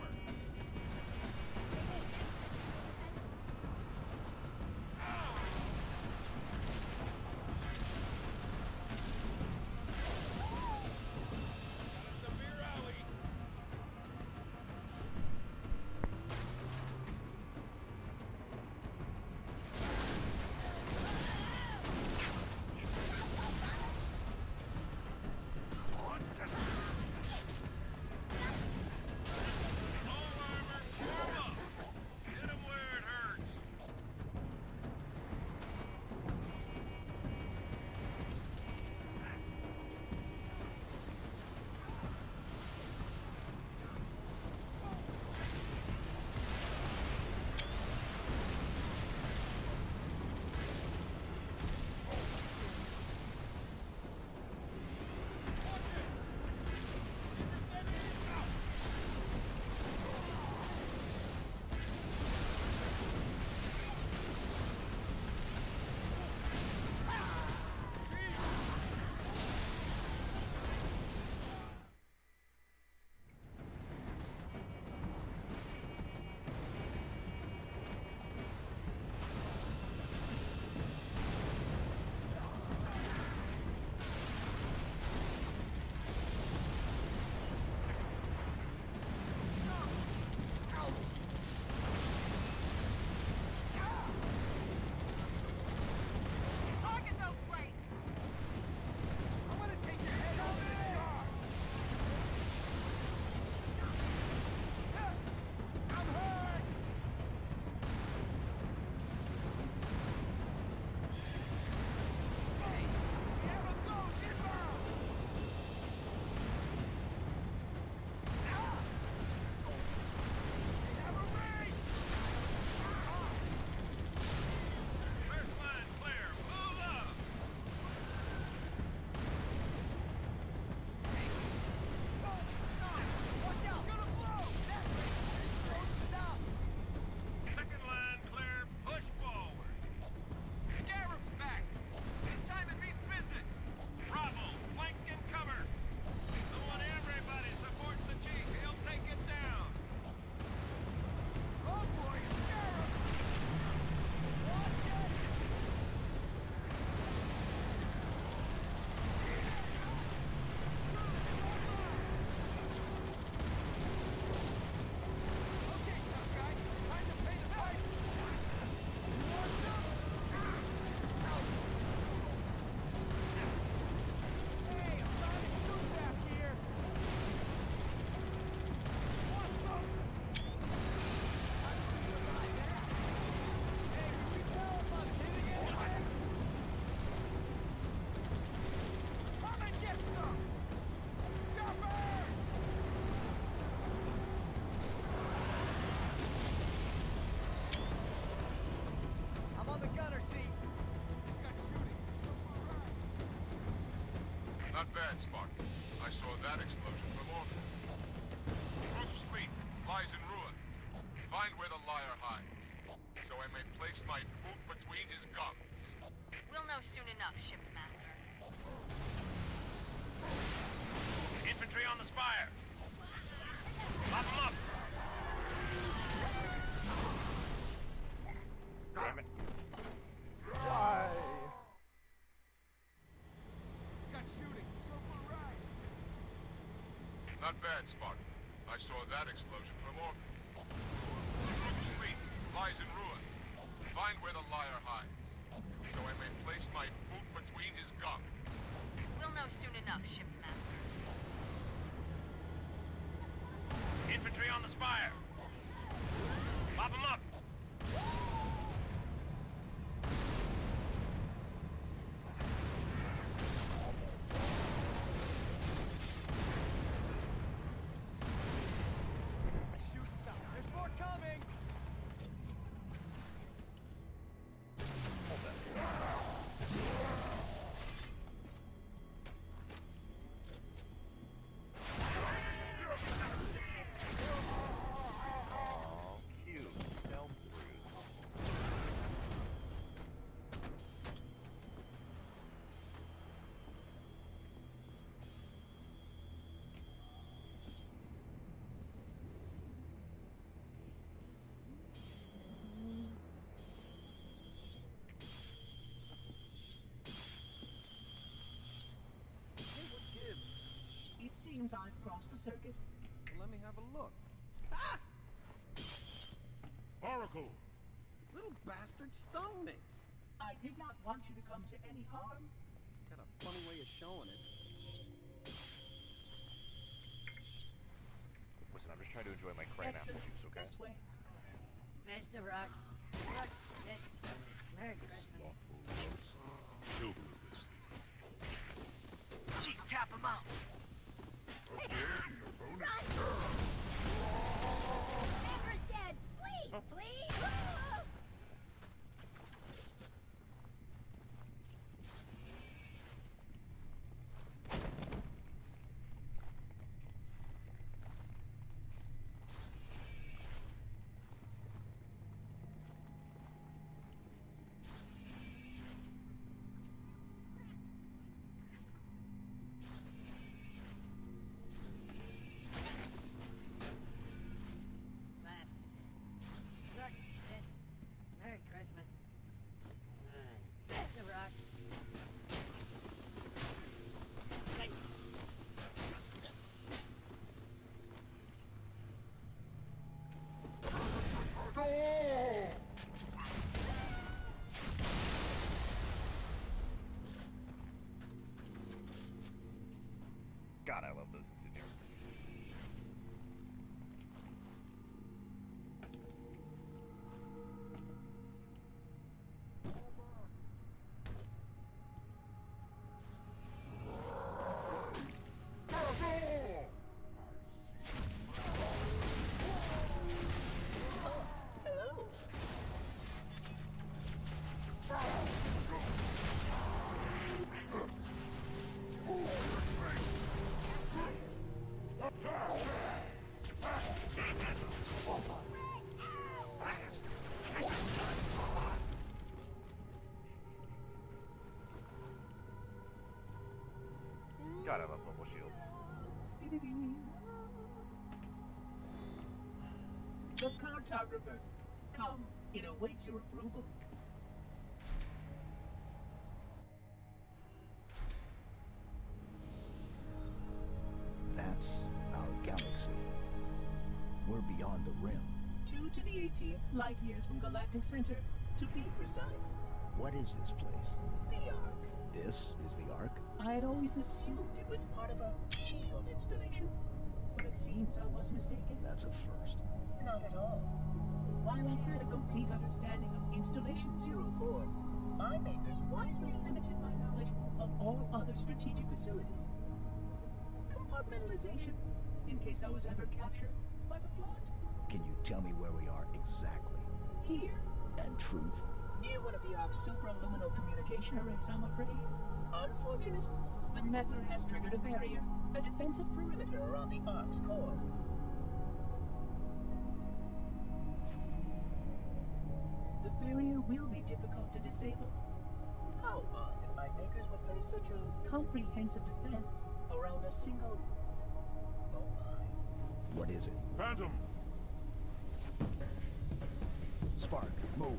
Not bad, Spartan. I saw that explosion from orbit. Group's fleet lies in ruin. Find where the liar hides, so I may place my boot between his gums. We'll know soon enough, Shipmaster. Infantry on the spire. Pop them up. Damn it. Die! Got shooting. Let's go for a ride. Not bad, Spartan. I saw that explosion from orbit. Group's fleet lies in ruin. Find where the liar hides, so I may place my boot between his gums. We'll know soon enough, Shipmaster. Infantry on the spire. Pop him up! Shoot stuff. There's more coming. Hold that. Oh, cute. Stealth bruise. It seems I've crossed the circuit. Let me have a look. Oracle! Little bastard stung me. I did not want you to come to any harm. Got a funny way of showing it. Listen, I'm just trying to enjoy my crayon apple Excellent. juice, okay? This way. Mister Rock. Rock. Yes. Merry Christmas. Kill them as they sleep. Chief, tap him out. Amber's dead. Flee! Flee! Ah! Fine. Rock. Yes. Merry Christmas. Mister Rock. Hey. God, I love those insignias. Hello. God, I love mobile shields. The cartographer. Come, it awaits your approval. That's our galaxy. We're beyond the rim. Two to the eighteenth, light years from Galactic Center, to be precise. What is this place? The Ark. This is the Ark? I had always assumed it was part of a shield installation, but it seems I was mistaken. That's a first. Not at all. While I had a complete understanding of Installation zero four, my makers wisely limited my knowledge of all other strategic facilities. Compartmentalization, in case I was ever captured by the Flood. Can you tell me where we are exactly? Here. And truth? Near one of the Ark's supraluminal communication arrays, I'm afraid. Unfortunate, the Nettler has triggered a barrier, a defensive perimeter around the Ark's core. The barrier will be difficult to disable. How odd that my makers would place such a comprehensive defense around a single... Oh my. What is it? Phantom! Spark, move.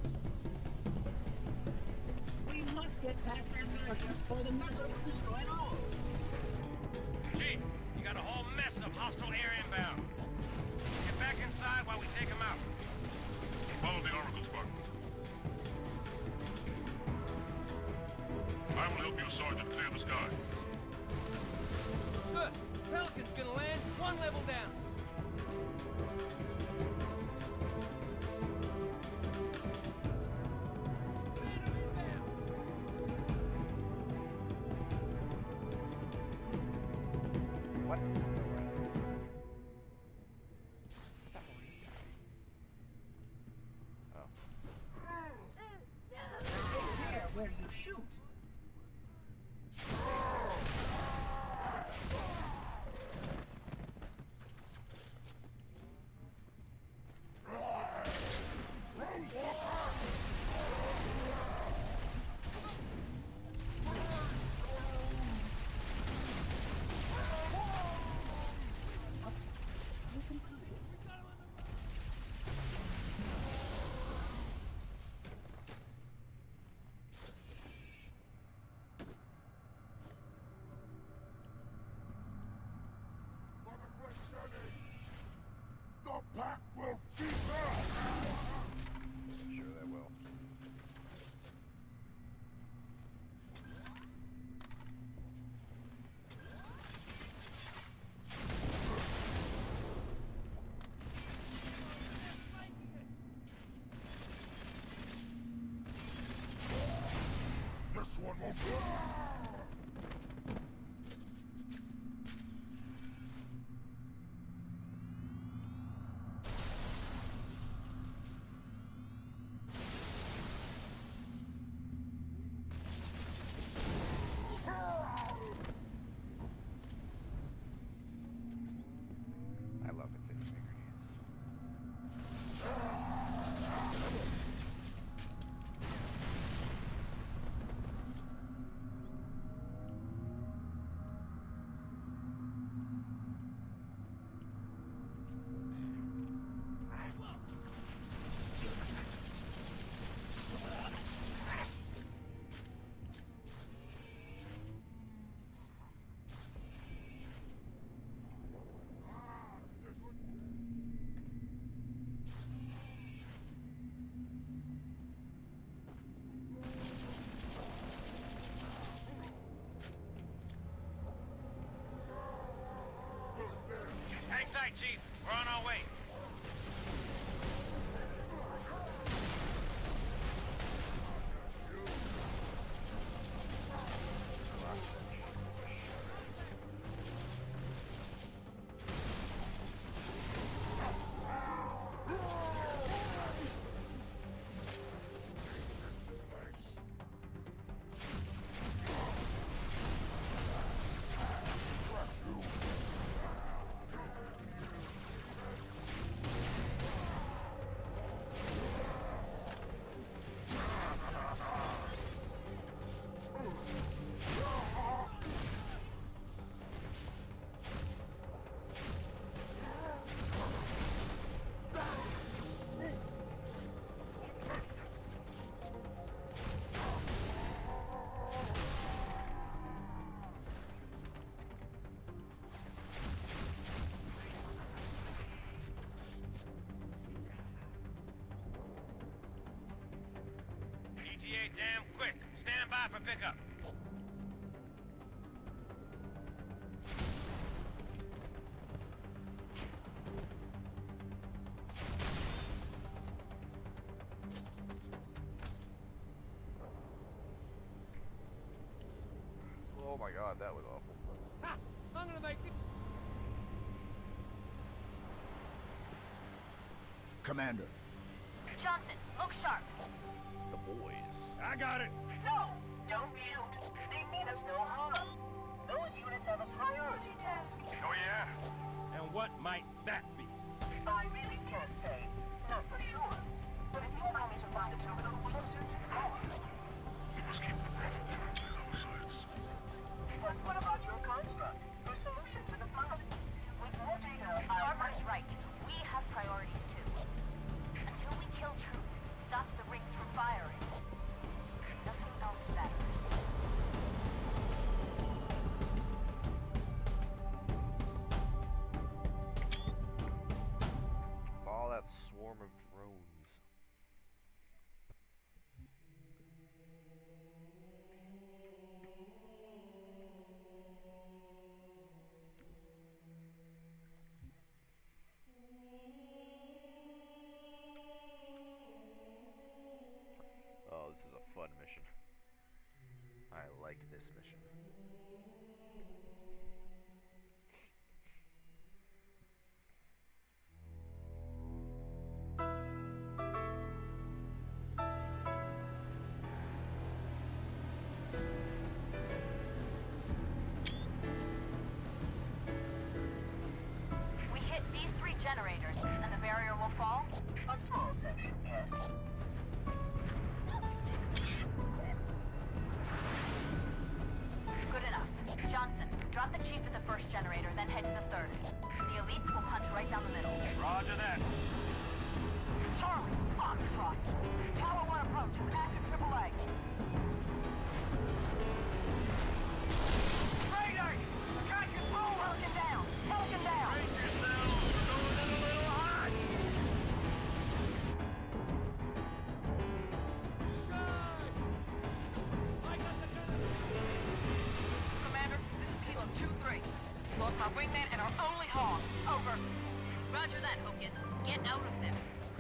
We must get past that barrier, or the Nettler will destroy it all. Chief, you got a whole mess of hostile air inbound. Get back inside while we take them out. Follow the Oracle, Spark. I will help you, Sergeant, clear the sky. Sir, Pelican's gonna land one level down. What? Oh. Here, where you shoot. The pack will feast us! Sure they will. This one won't... I love incendiary grenades. Hang tight, Chief. We're on our way. E T A damn quick. Stand by for pickup. Oh my god, that was awful. Ha! I'm gonna make this. Commander. Johnson, look sharp. The boys. I got it. No, don't shoot. They mean us no harm. Those units have a priority task. Oh, yeah? And what might that be? I really can't say. Not for sure. But if you allow me to find a terminal closer to the core. We must keep the breath to those sides. But what about your construct? Your solution to the flood? With more data, I... Farmer's right. We have priorities too. Until we kill Truth, stop the rings from firing. Nothing else matters. Follow that swarm of drones. Oh, this is a fun mission. I like this mission. generators, and the barrier will fall? A small section, yes. Good enough. Johnson, drop the chief at the first generator, then head to the third. The elites will punch right down the middle. Roger that. Charlie, Foxtrot. Tower one approaches. Active triple A. Mayday! Attack control! Pelican down! Pelican down! Brace yourselves. We're going in a little hot. Commander, this is Kilo two three. Lost my wingman and our only hog. Over. Roger that, Hocus. Get out of there.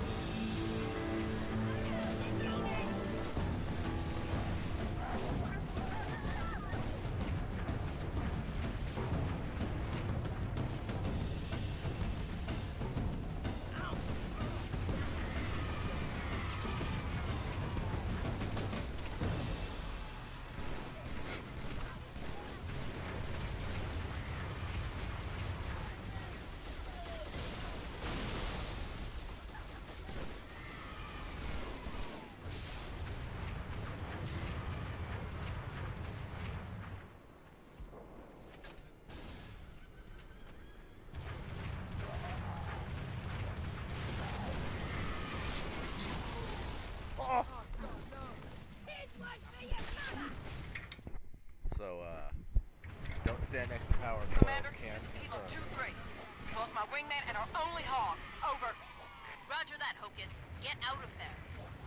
So, uh, don't stand next to power. Commander, can this is Kilo confirm. two three. Lost my wingman and our only hog. Over. Roger that, Hocus. Get out of there.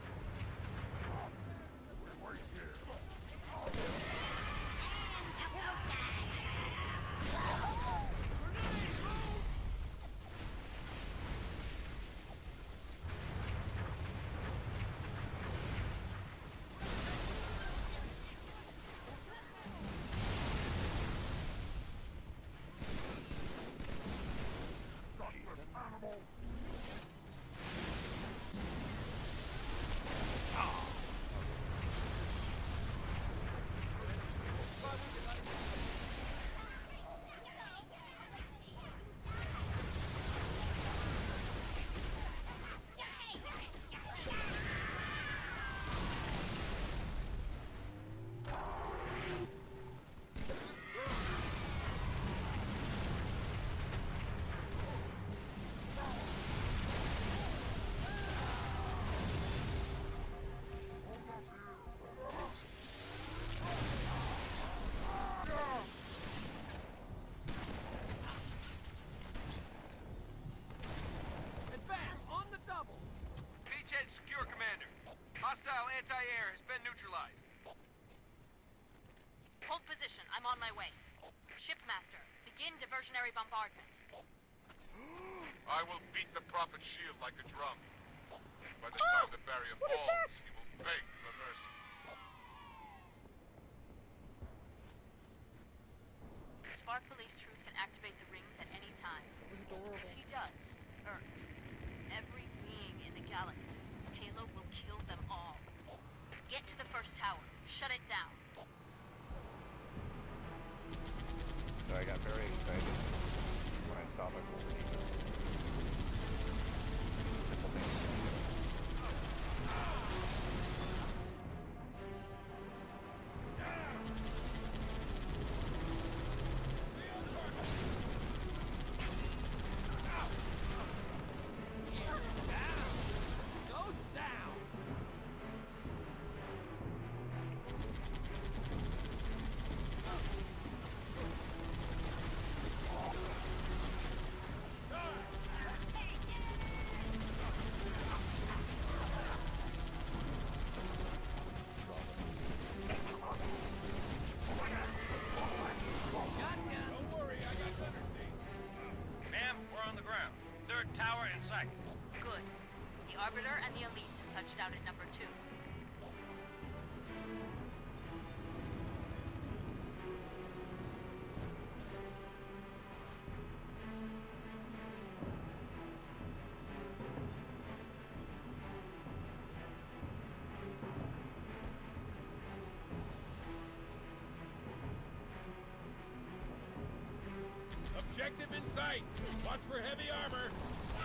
Beachhead secure, Commander. Hostile anti-air has been neutralized. Hold position. I'm on my way. Shipmaster, begin diversionary bombardment. I will beat the Prophet's shield like a drum. By the time the barrier What is falls, that? he will beg for mercy. Spark believes Truth can activate the rings at any time. If he does, Earth, every being in the galaxy, Halo will kill them all. Get to the first tower. Shut it down. So I got very excited when I saw the coordinates. Simple thing. Tower in sight. Good. The Arbiter and the Elites have touched out at number two. Objective in sight. Watch for heavy armor.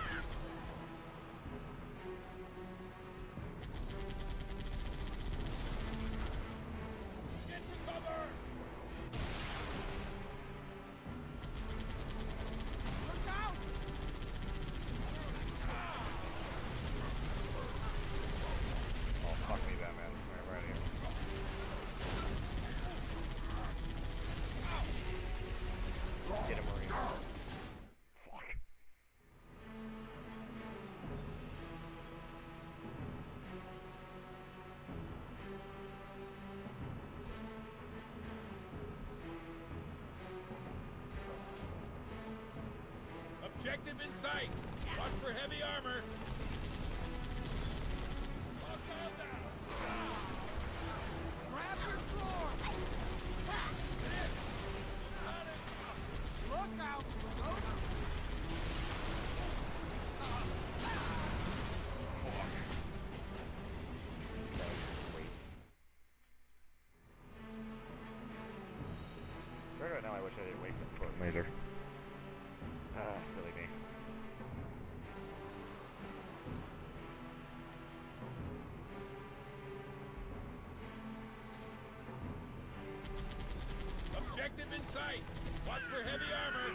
Objective in sight. Watch for heavy armor. Hostile down. Grab your drawer! Look out! Right now, I wish I didn't waste that sport laser. Ah, silly me. Objective in sight. Watch for heavy armor.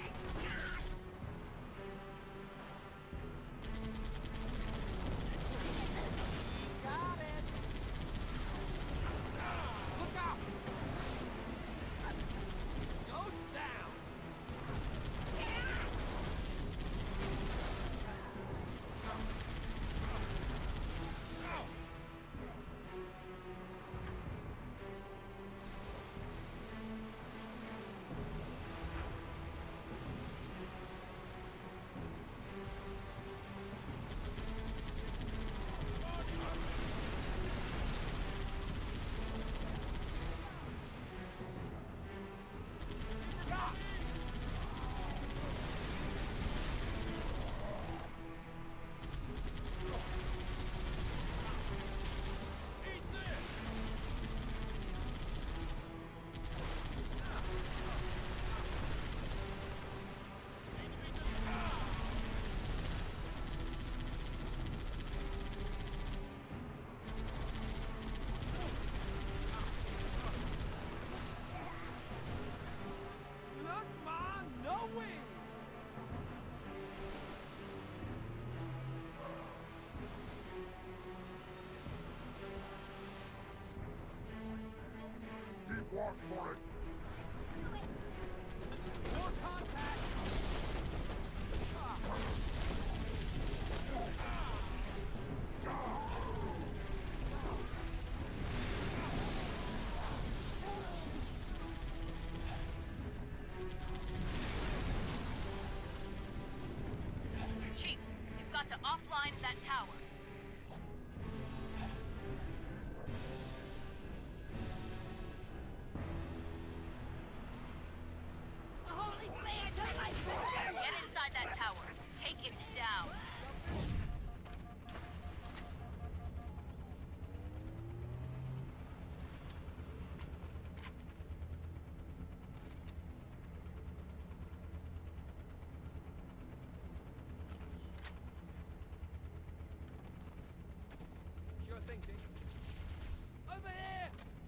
Got it! Look out! Ghost down! Look, Mom, no way! Keep watch for it. More contact! Chief, you've got to offline that tower. Get inside that tower. Take it down. Sure thing, Chief. Over here!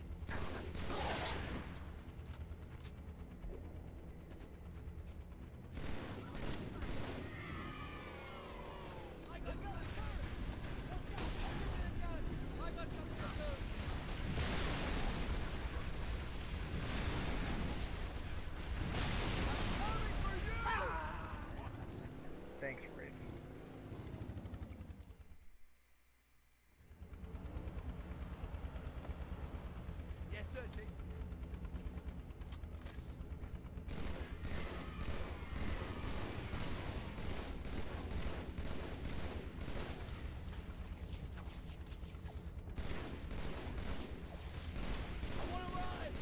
I got something! I got something to do! Thanks, Rafe. Yes, sir, Chief. I want to ride!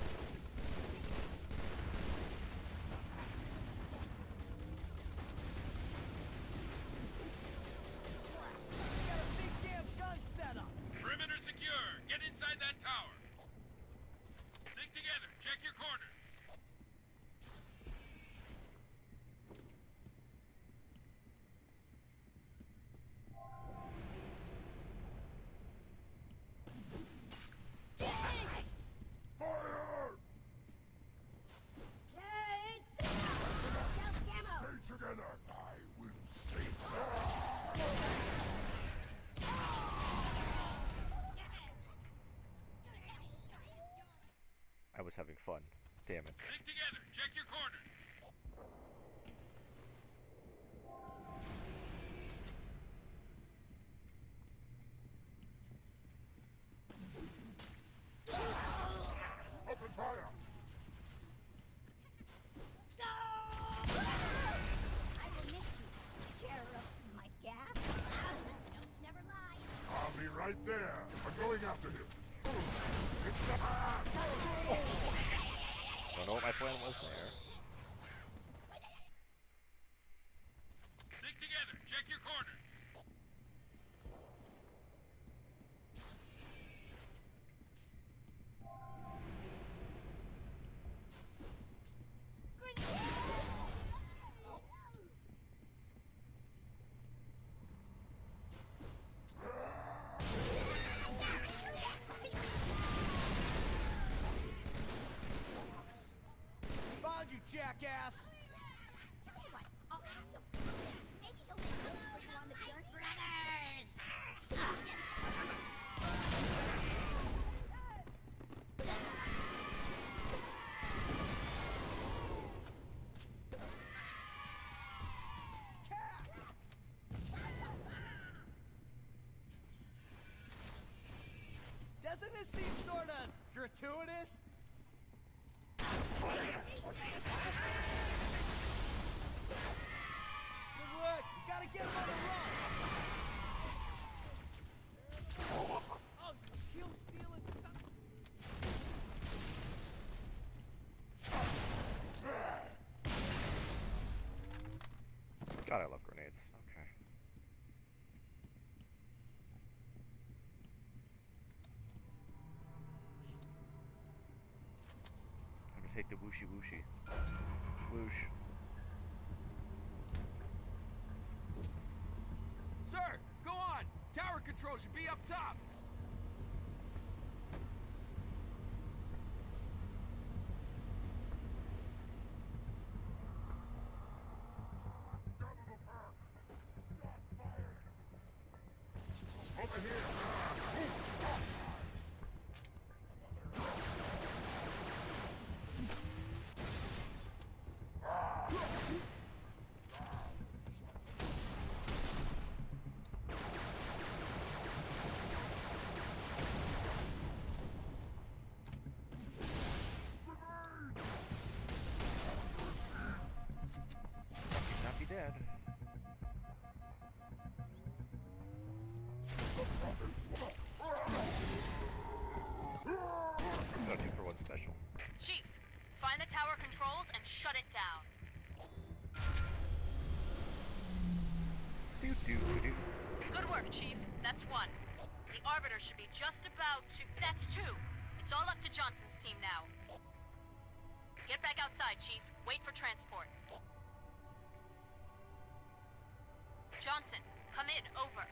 We got a big damn gun set up! Perimeter secure. Get inside that tower. Stick together. Check your corner. Fire! Stay together. I will save I was having fun. Damn it. Stick together. Check your corner. Open fire! I will miss you. Right there. I'm going after him. It's the... Don't know what my plan was there. Stick together. Check your corner. Found you, jackass! Tell you what, I'll ask him. Maybe he'll make room for you on the journey. Doesn't this seem sorta gratuitous? Good work! You gotta get him on the run! Oh, kill stealing son. God, I love grenades. Okay. I'm gonna take the whooshy whooshy. Whoosh. Sir, go on! Tower control should be up top! Over here. Not be dead. Go two for one special. Chief, find the tower controls and shut it down. Do do do. Good work, Chief. That's one. The Arbiter should be just about to... That's two. It's all up to Johnson's team now. Get back outside, Chief. Wait for transport. Johnson, come in. Over.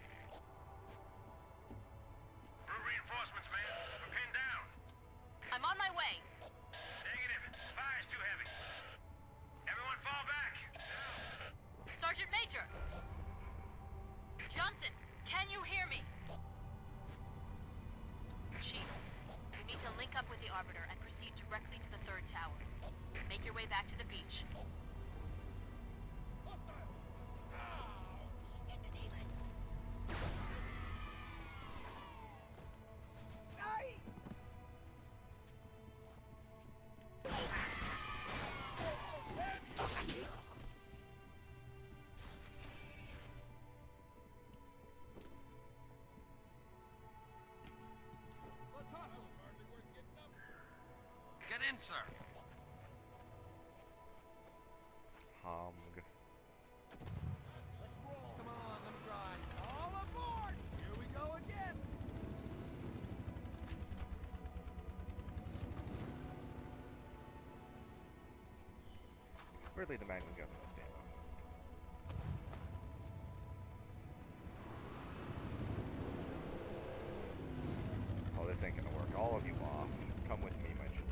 We're reinforcements, man. We're pinned down. I'm on my way. Negative. Fire's too heavy. Everyone fall back. Sergeant Major! Johnson, can you hear me? Chief, you need to link up with the Arbiter and proceed directly to the third tower. Make your way back to the beach. Let's hustle! Get in, sir. Hum. Let's roll! Come on, let me try. All aboard! Here we go again! Weirdly, the Magnum gun was damn. Oh, this ain't gonna work. All of you off. Come with me, my children.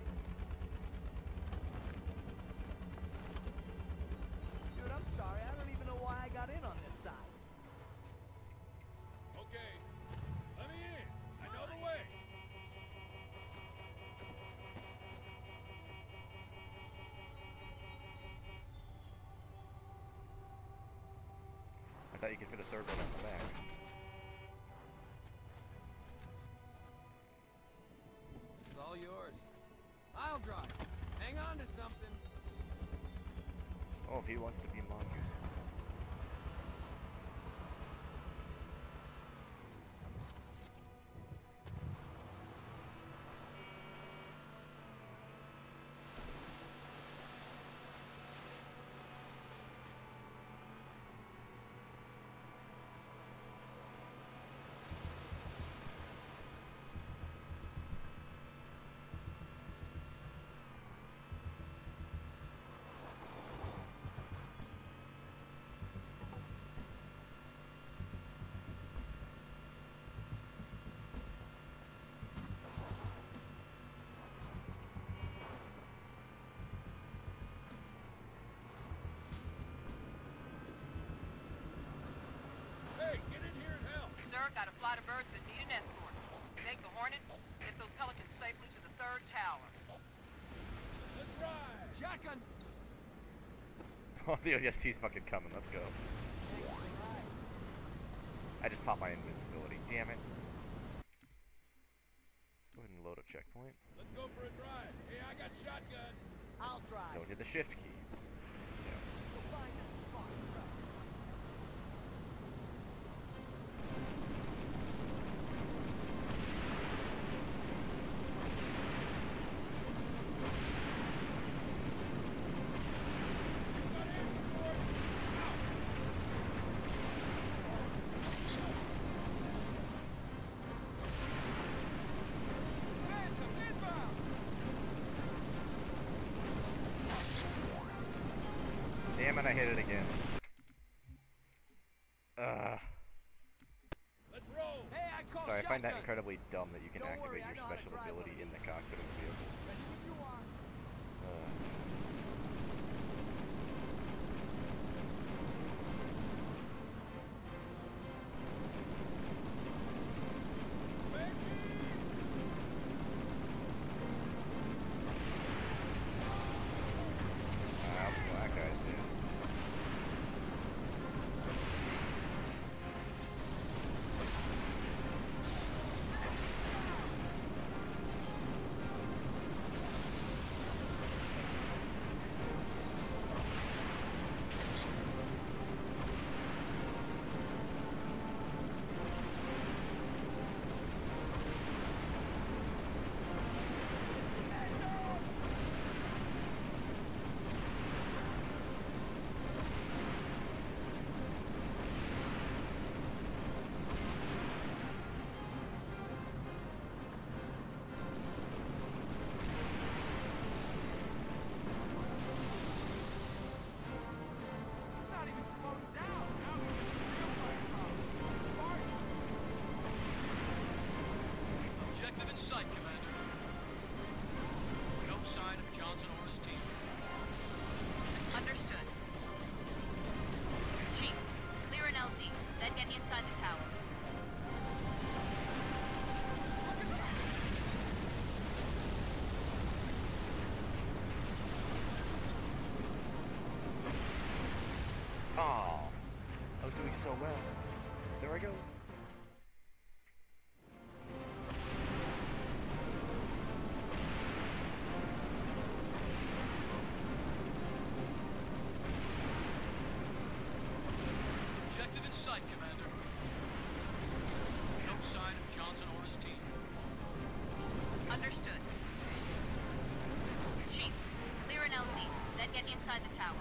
Dude, I'm sorry. I don't even know why I got in on this side. Okay. Let me in. I know the way. I thought you could fit a third one in the back. It's all yours. I'll drive. Hang on to something. Oh, if he wants to be mongoose. flight of birds that need an escort. Take the Hornet, get those Pelicans safely to the third tower. Let's ride! Shotgun! Oh, the O D S T's fucking coming. Let's go. I just popped my invincibility. Damn it. Go ahead and load a checkpoint. Let's go for a drive. Hey, I got shotgun. I'll drive. Don't hit the shift key. Yeah. Go find us some box trucks. Damn it, I hit it again. Ugh. Let's roll. Hey, I call Sorry, I find that shotgun. incredibly dumb that you can Don't activate worry, I your know how to special drive ability one. in the cockpit of the vehicle. Ready when you are. Uh. Wow, black guys, dude. It's not even slowed down. Now we get to real life problems. Smart. Objective in sight, Commander. No sign of Johnson or his team. Understood. Chief, clear an L Z, then get inside the tower. Oh, I was doing so well. There I go. Objective in sight, Commander. No sign of Johnson or his team. Understood. Chief, clear an L Z, then get inside the tower.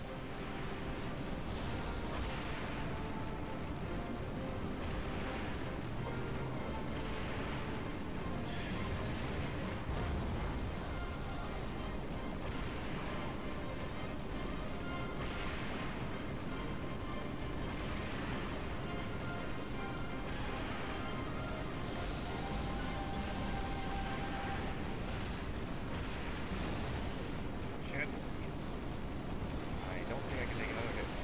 Shit. I don't think I can take another hit.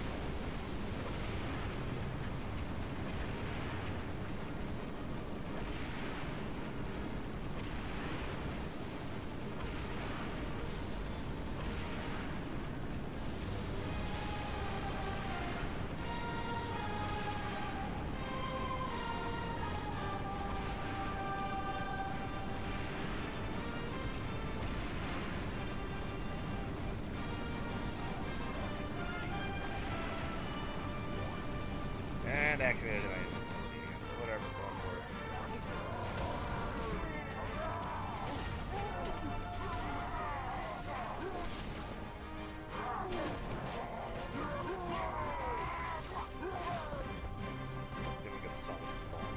And activated my invincibility again. Whatever, going for it. Give a good solid bonk.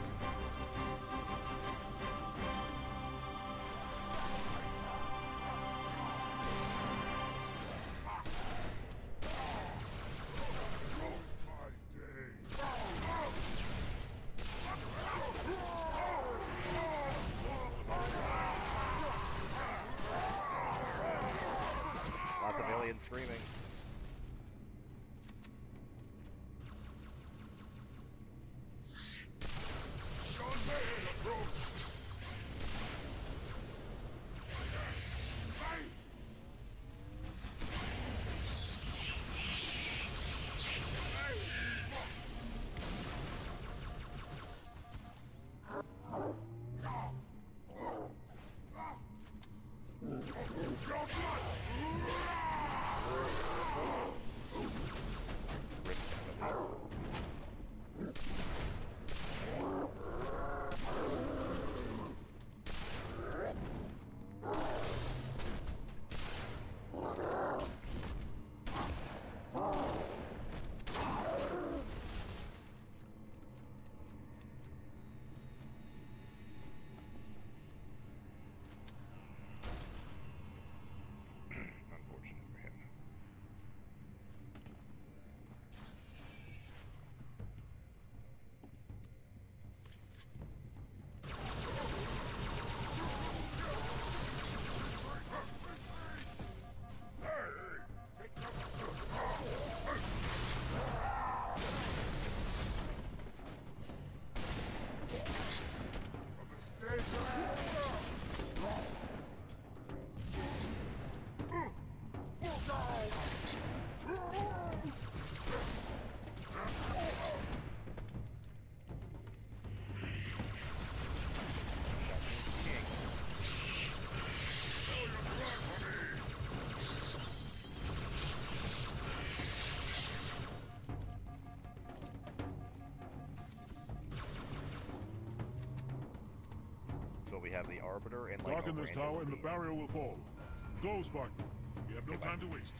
have the Arbiter and like Darken this tower and the barrier will fall. Go, Spartan. We have no time to waste.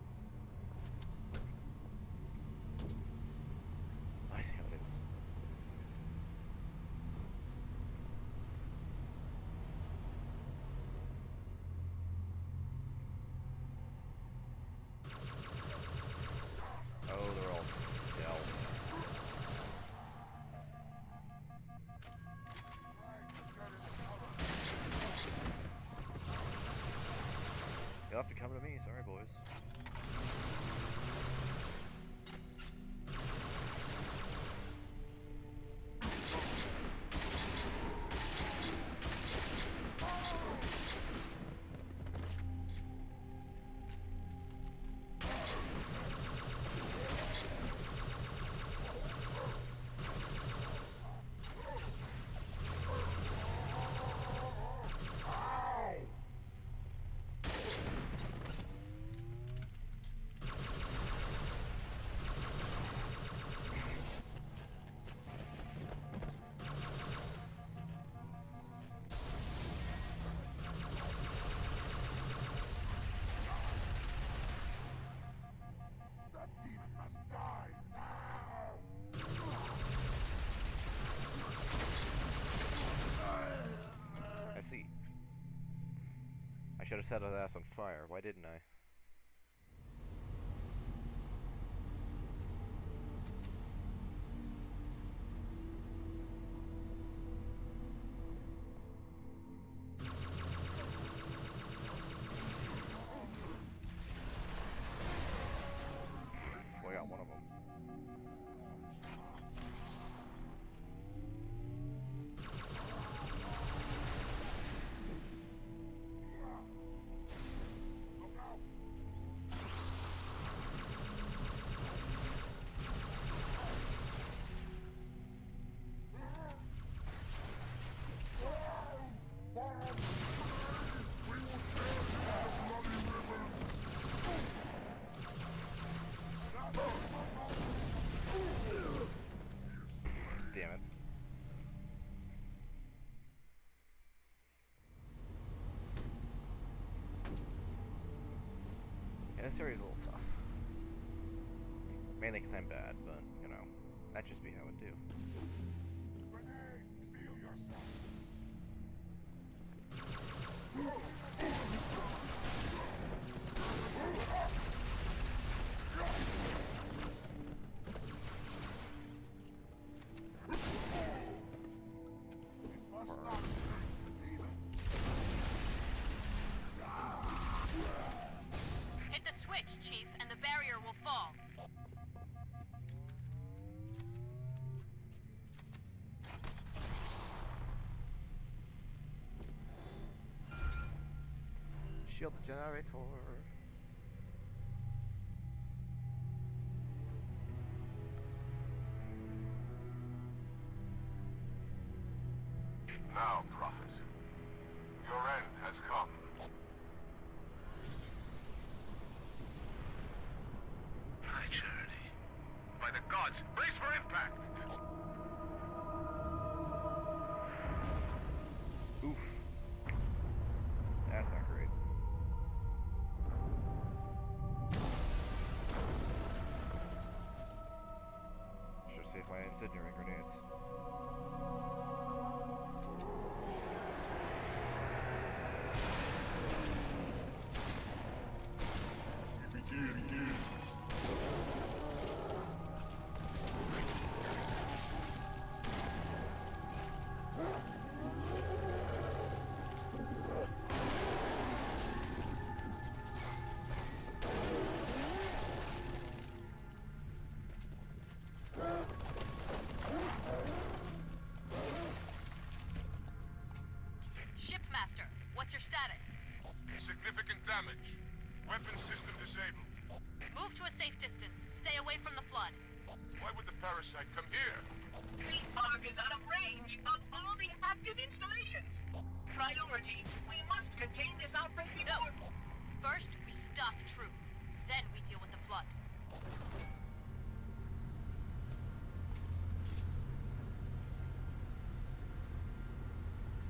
I see how it is. Oh, they're all stealth. You'll have to come to me, sorry boys. I should have set his ass on fire. Why didn't I? We got one of them. Damn it. Yeah, this area is a little tough. Mainly because I'm bad, but, you know, that just be how it do. Hit the switch, Chief, and the barrier will fall. Shield the generator. Now, Prophet, your end has come. High Charity. By the gods, brace for impact! Oof. That's not great. Should save my incendiary grenades. Shipmaster, what's your status? Significant damage. Weapon system disabled. Move to a safe distance. Stay away from the flood. Why would the parasite come here? The Ark is out of range of all the active installations. Priority, we must contain this outbreak before... No. First, we stop Truth. Then we deal with the flood.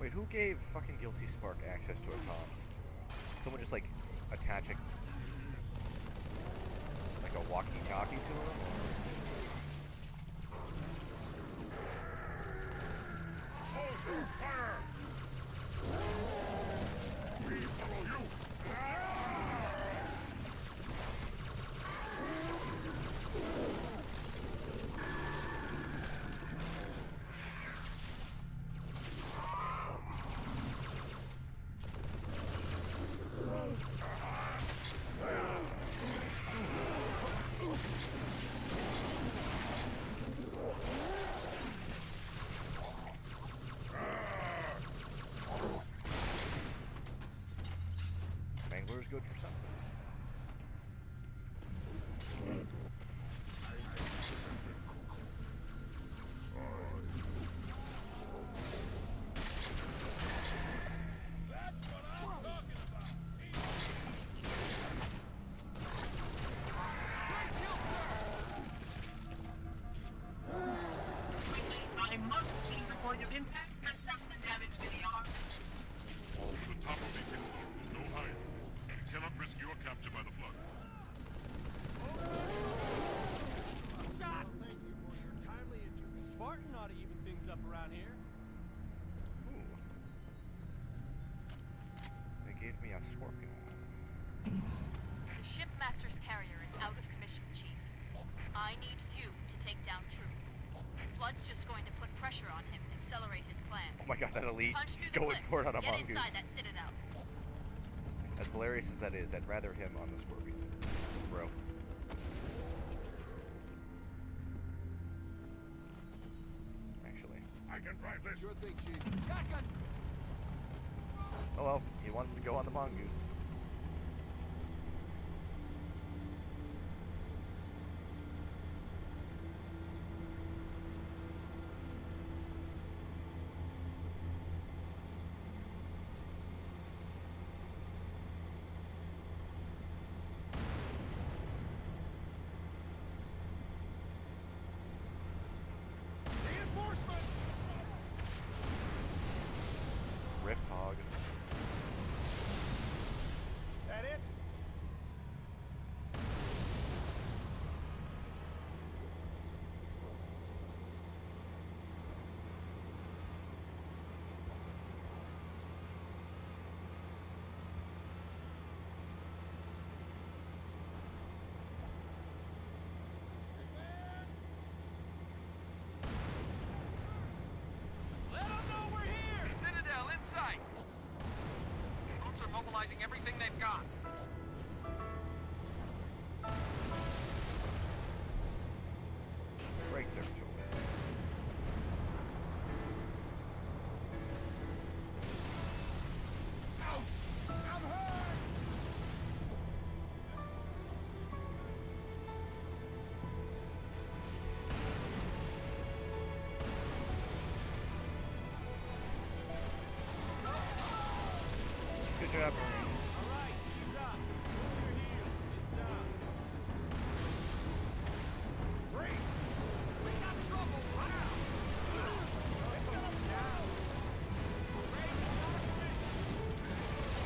Wait, who gave fucking Guilty Spark access to a comms? Someone just like attaching like a walkie-talkie to him? Hold fire! We follow you! Mangler's good for something. I must see the point of impact. Assess the damage to the arm. All to the top of the hill, no higher. You cannot risk your capture by the flood. Shot! Thank you for your timely entry. Spartan ought to even things up around here. Ooh. They gave me a scorpion. The shipmaster's carrier is out of commission, Chief. I need you to take down Truth. Flood's just going to put pressure on him, accelerate his plans. Oh my god, that elite Punch is through the going cliffs. for it on a Get mongoose. inside that citadel. As hilarious as that is, I'd rather him on the scorpion. Bro. Actually. I can drive this. Sure thing, Chief. Shotgun! Oh well, he wants to go on the mongoose. Reinforcements! Rip hog. Is that it? Let them know we're here! Citadel in sight. Troops are mobilizing everything they've got. Break their tool. I'm hurt! Good job, Marines. All right, ease up. Move your heels. It's down. Break! We got trouble! Wow! Let's get them down! Break! Out of position!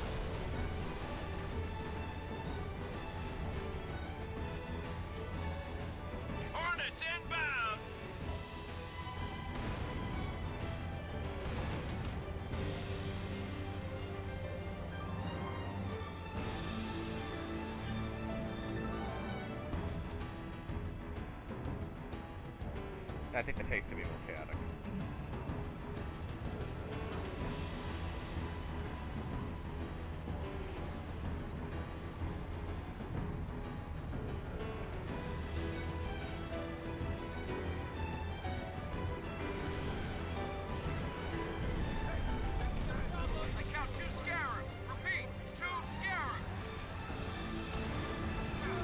Hornets inbound! I think the taste could be more chaotic. I count two scarabs. Repeat, two scarabs.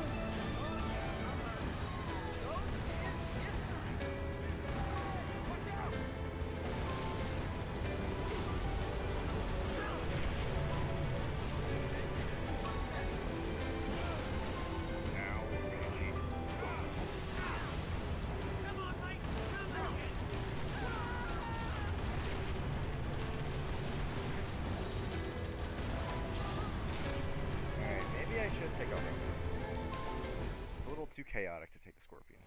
Watch out! too chaotic to take the Scorpion.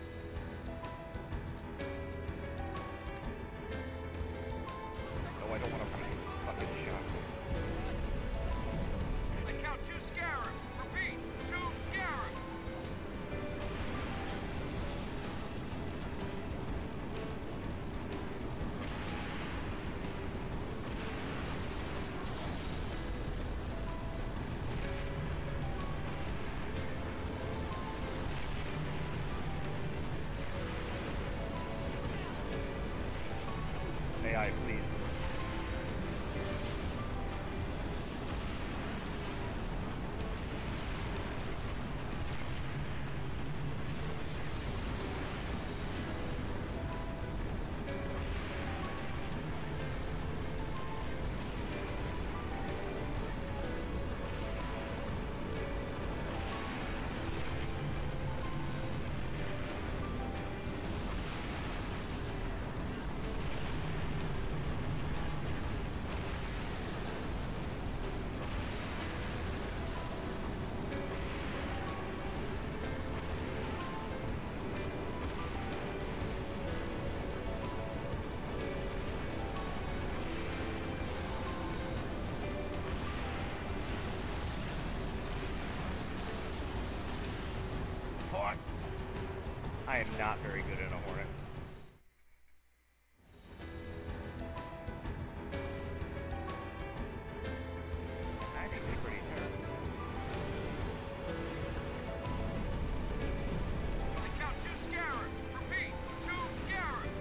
No, I don't want to fucking shot. I count two Scarabs. Repeat, two Scarabs. A I, please. I am not very good in a Hornet. Actually, pretty terrible. I count two Scarabs. Repeat, two Scarabs.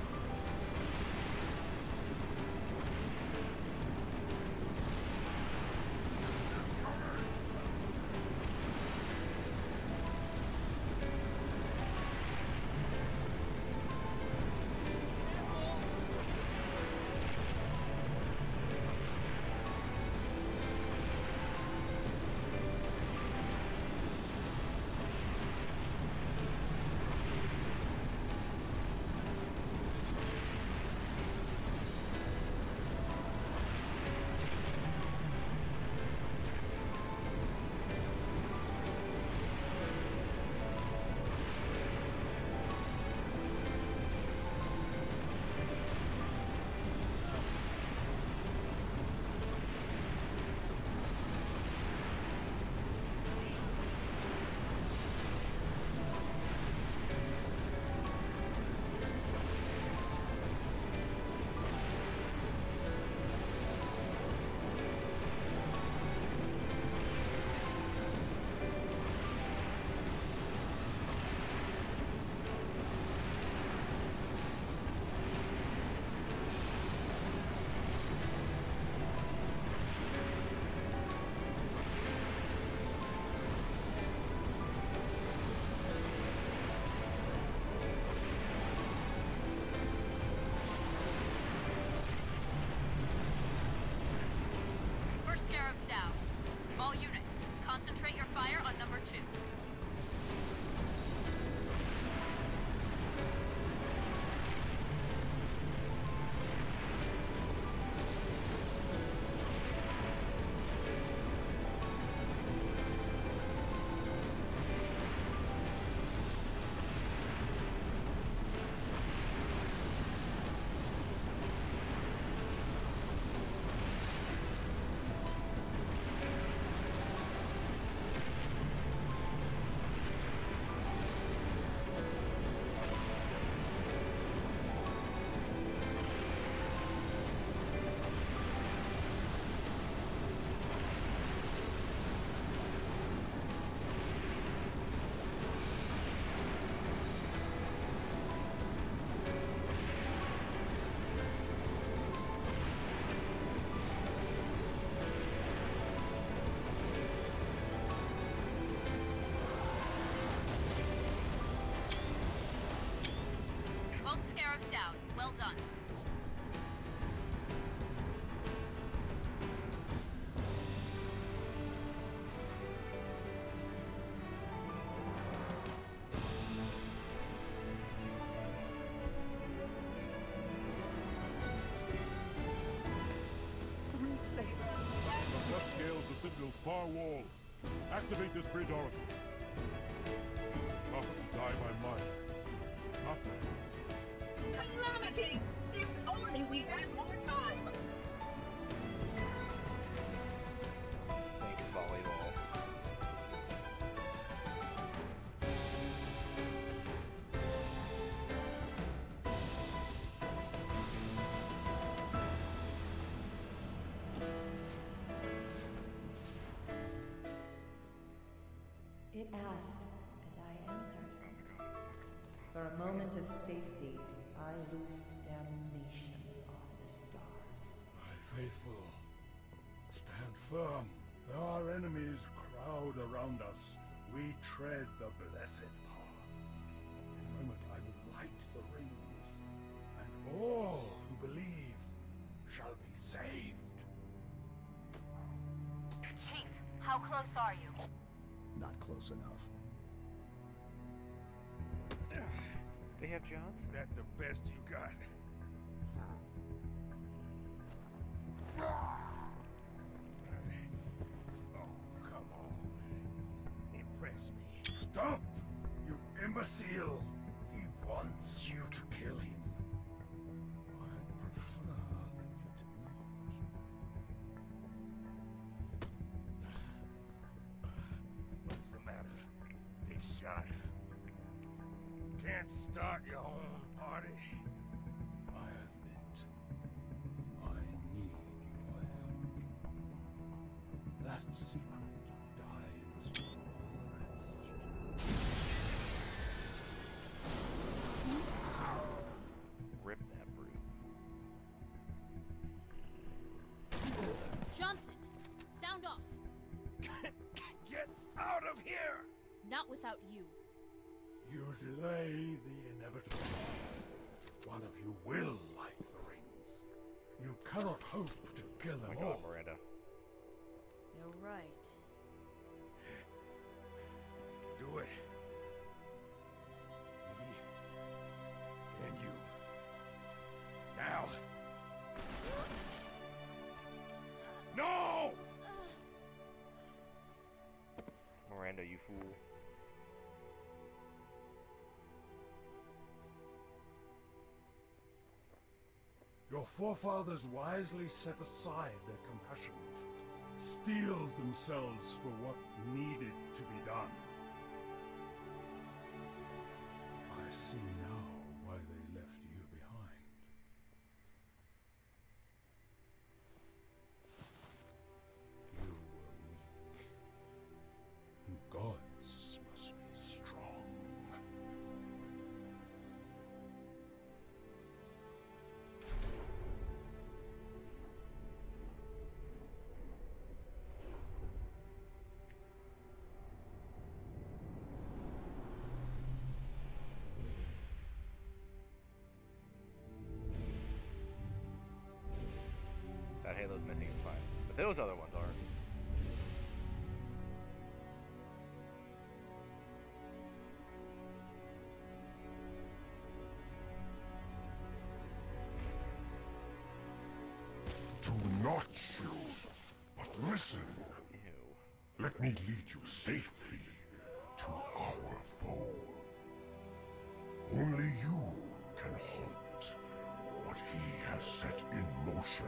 First Scarab's down. All units, concentrate your fire on number two. Both Scarabs down. Well done. What scales the Citadel's far wall? Activate this bridge oracle. It asked, and I answered. For a moment of safety, I loosed damnation on the stars. My faithful, stand firm. There are enemies crowd around us. We tread the blessed path. In a moment I will light the rings, and all who believe shall be saved. Chief, how close are you? Not close enough. They have Johnson. That the best you got? Oh, come on. Impress me. Stop! You imbecile! He wants you to kill him. I'd prefer that you did not. What's the matter, big shot? Can't start your own party? I admit, I need your help. That secret dies with Rip that brute. Johnson, sound off. Get out of here! Not without you. You delay the inevitable. One of you will light the rings. You cannot hope to kill them Oh my God, all. Miranda. You're right. Do it. Me. Then you. Now. No! Miranda, you fool. Your forefathers wisely set aside their compassion, steeled themselves for what needed to be done. I see now why they left you behind. You were weak. Gods must be strong. That Halo's missing is fine. But those other ones aren't. Do not shoot, but listen. Ew. Let me lead you safely to our foe. Only you can halt what he has set in motion.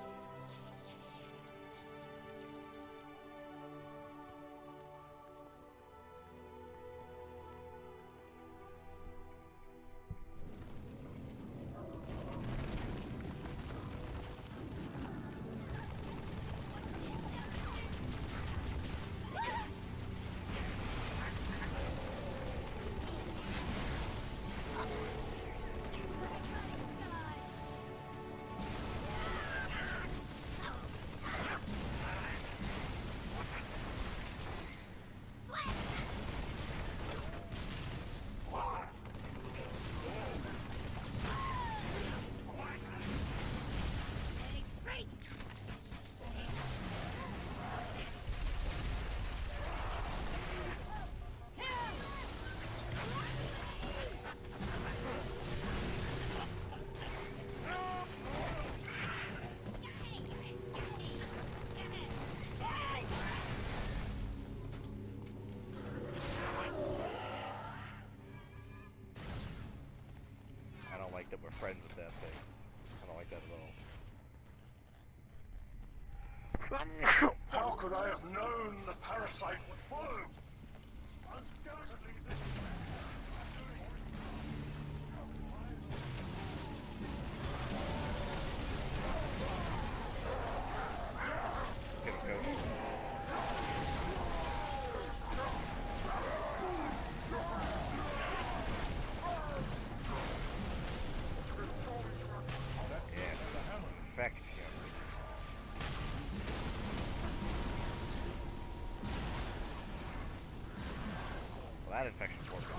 That we're friends with that thing. I don't like that at all. How could I have known the parasite would follow? Undoubtedly this Get him, coach. that infection for me.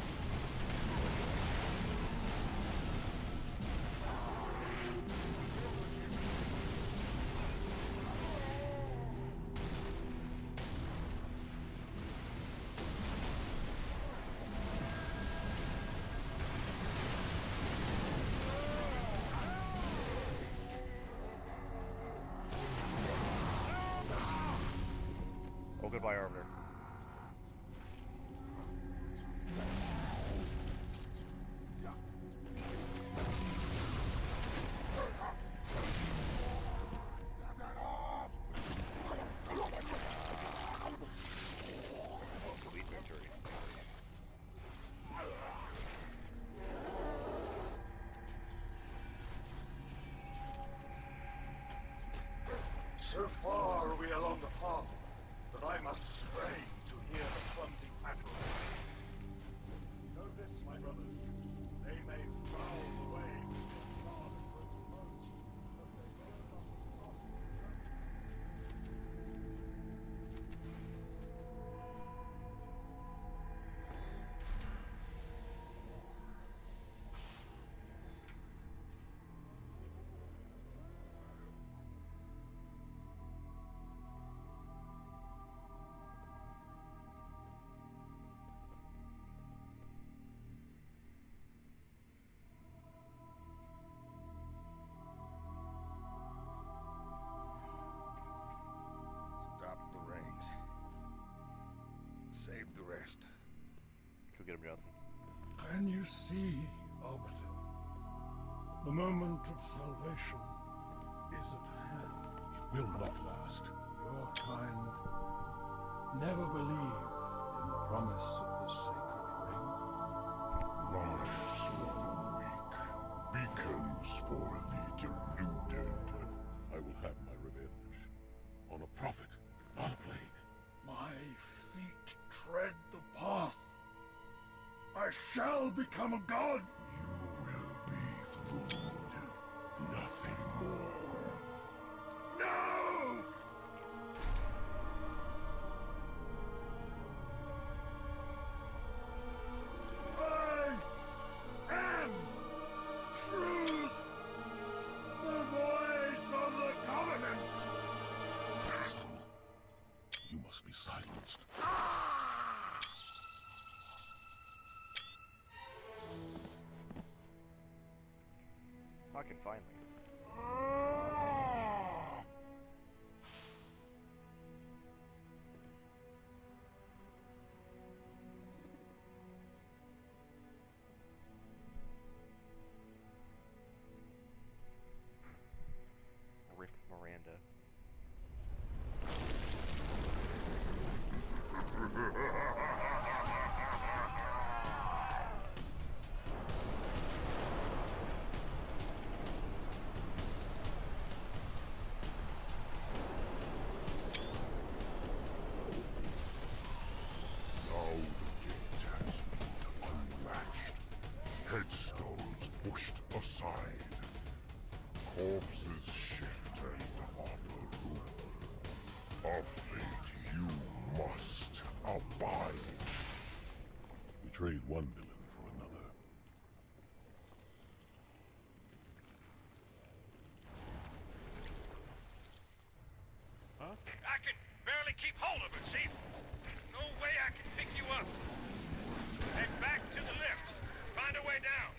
Oh, goodbye, Arbiter. So far are we along the path that I must stray to hear the clumsy patter. Know this, my brothers. They may foul the way from God and broken bones, but they will not stop. Save the rest. Go get him, Johnson. Can you see, Arbiter? The moment of salvation is at hand. It will not last. Your kind never believed in the promise of the sacred ring. Lies for the weak, beacons for the deluded. I will have my revenge. On a prophet, not a plague. My feet tread the path. I shall become a god. You will be food. Nothing more. No! I am truth. The voice of the Covenant. Asshole. You must be silenced. Fucking finally. Rip Miranda. Headstones pushed aside. Corpses shift and offer room. A fate you must abide. We trade one villain for another. Huh? I can barely keep hold of her, Chief. No way I can pick you up. Head back to the lift. Find a way down.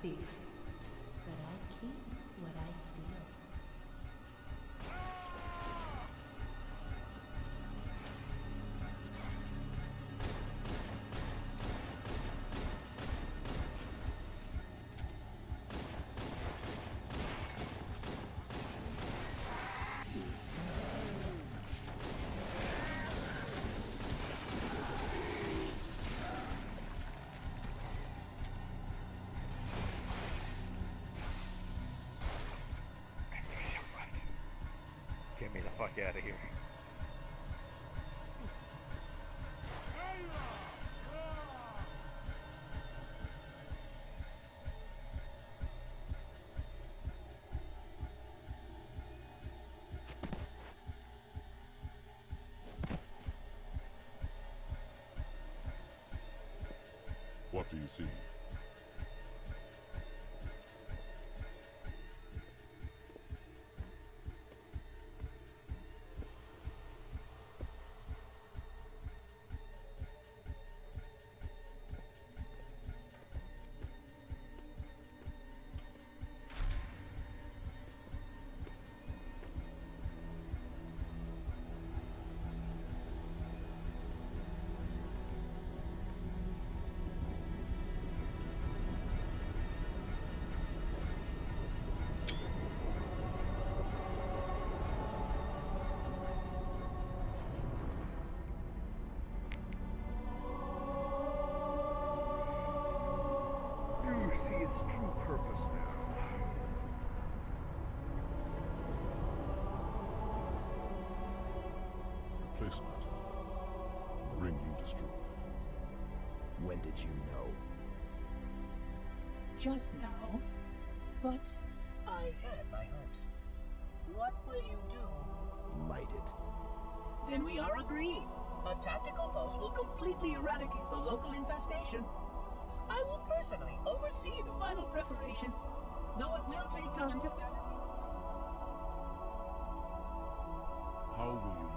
thief. But I keep what I steal. Get me the fuck out of here. What do you see? You see its true purpose now. A replacement. The ring you destroyed. When did you know? Just now. But I had my hopes. What will you do? Light it. Then we are agreed. A tactical post will completely eradicate the local infestation. I will personally oversee the final preparations, though it will take time to... How will you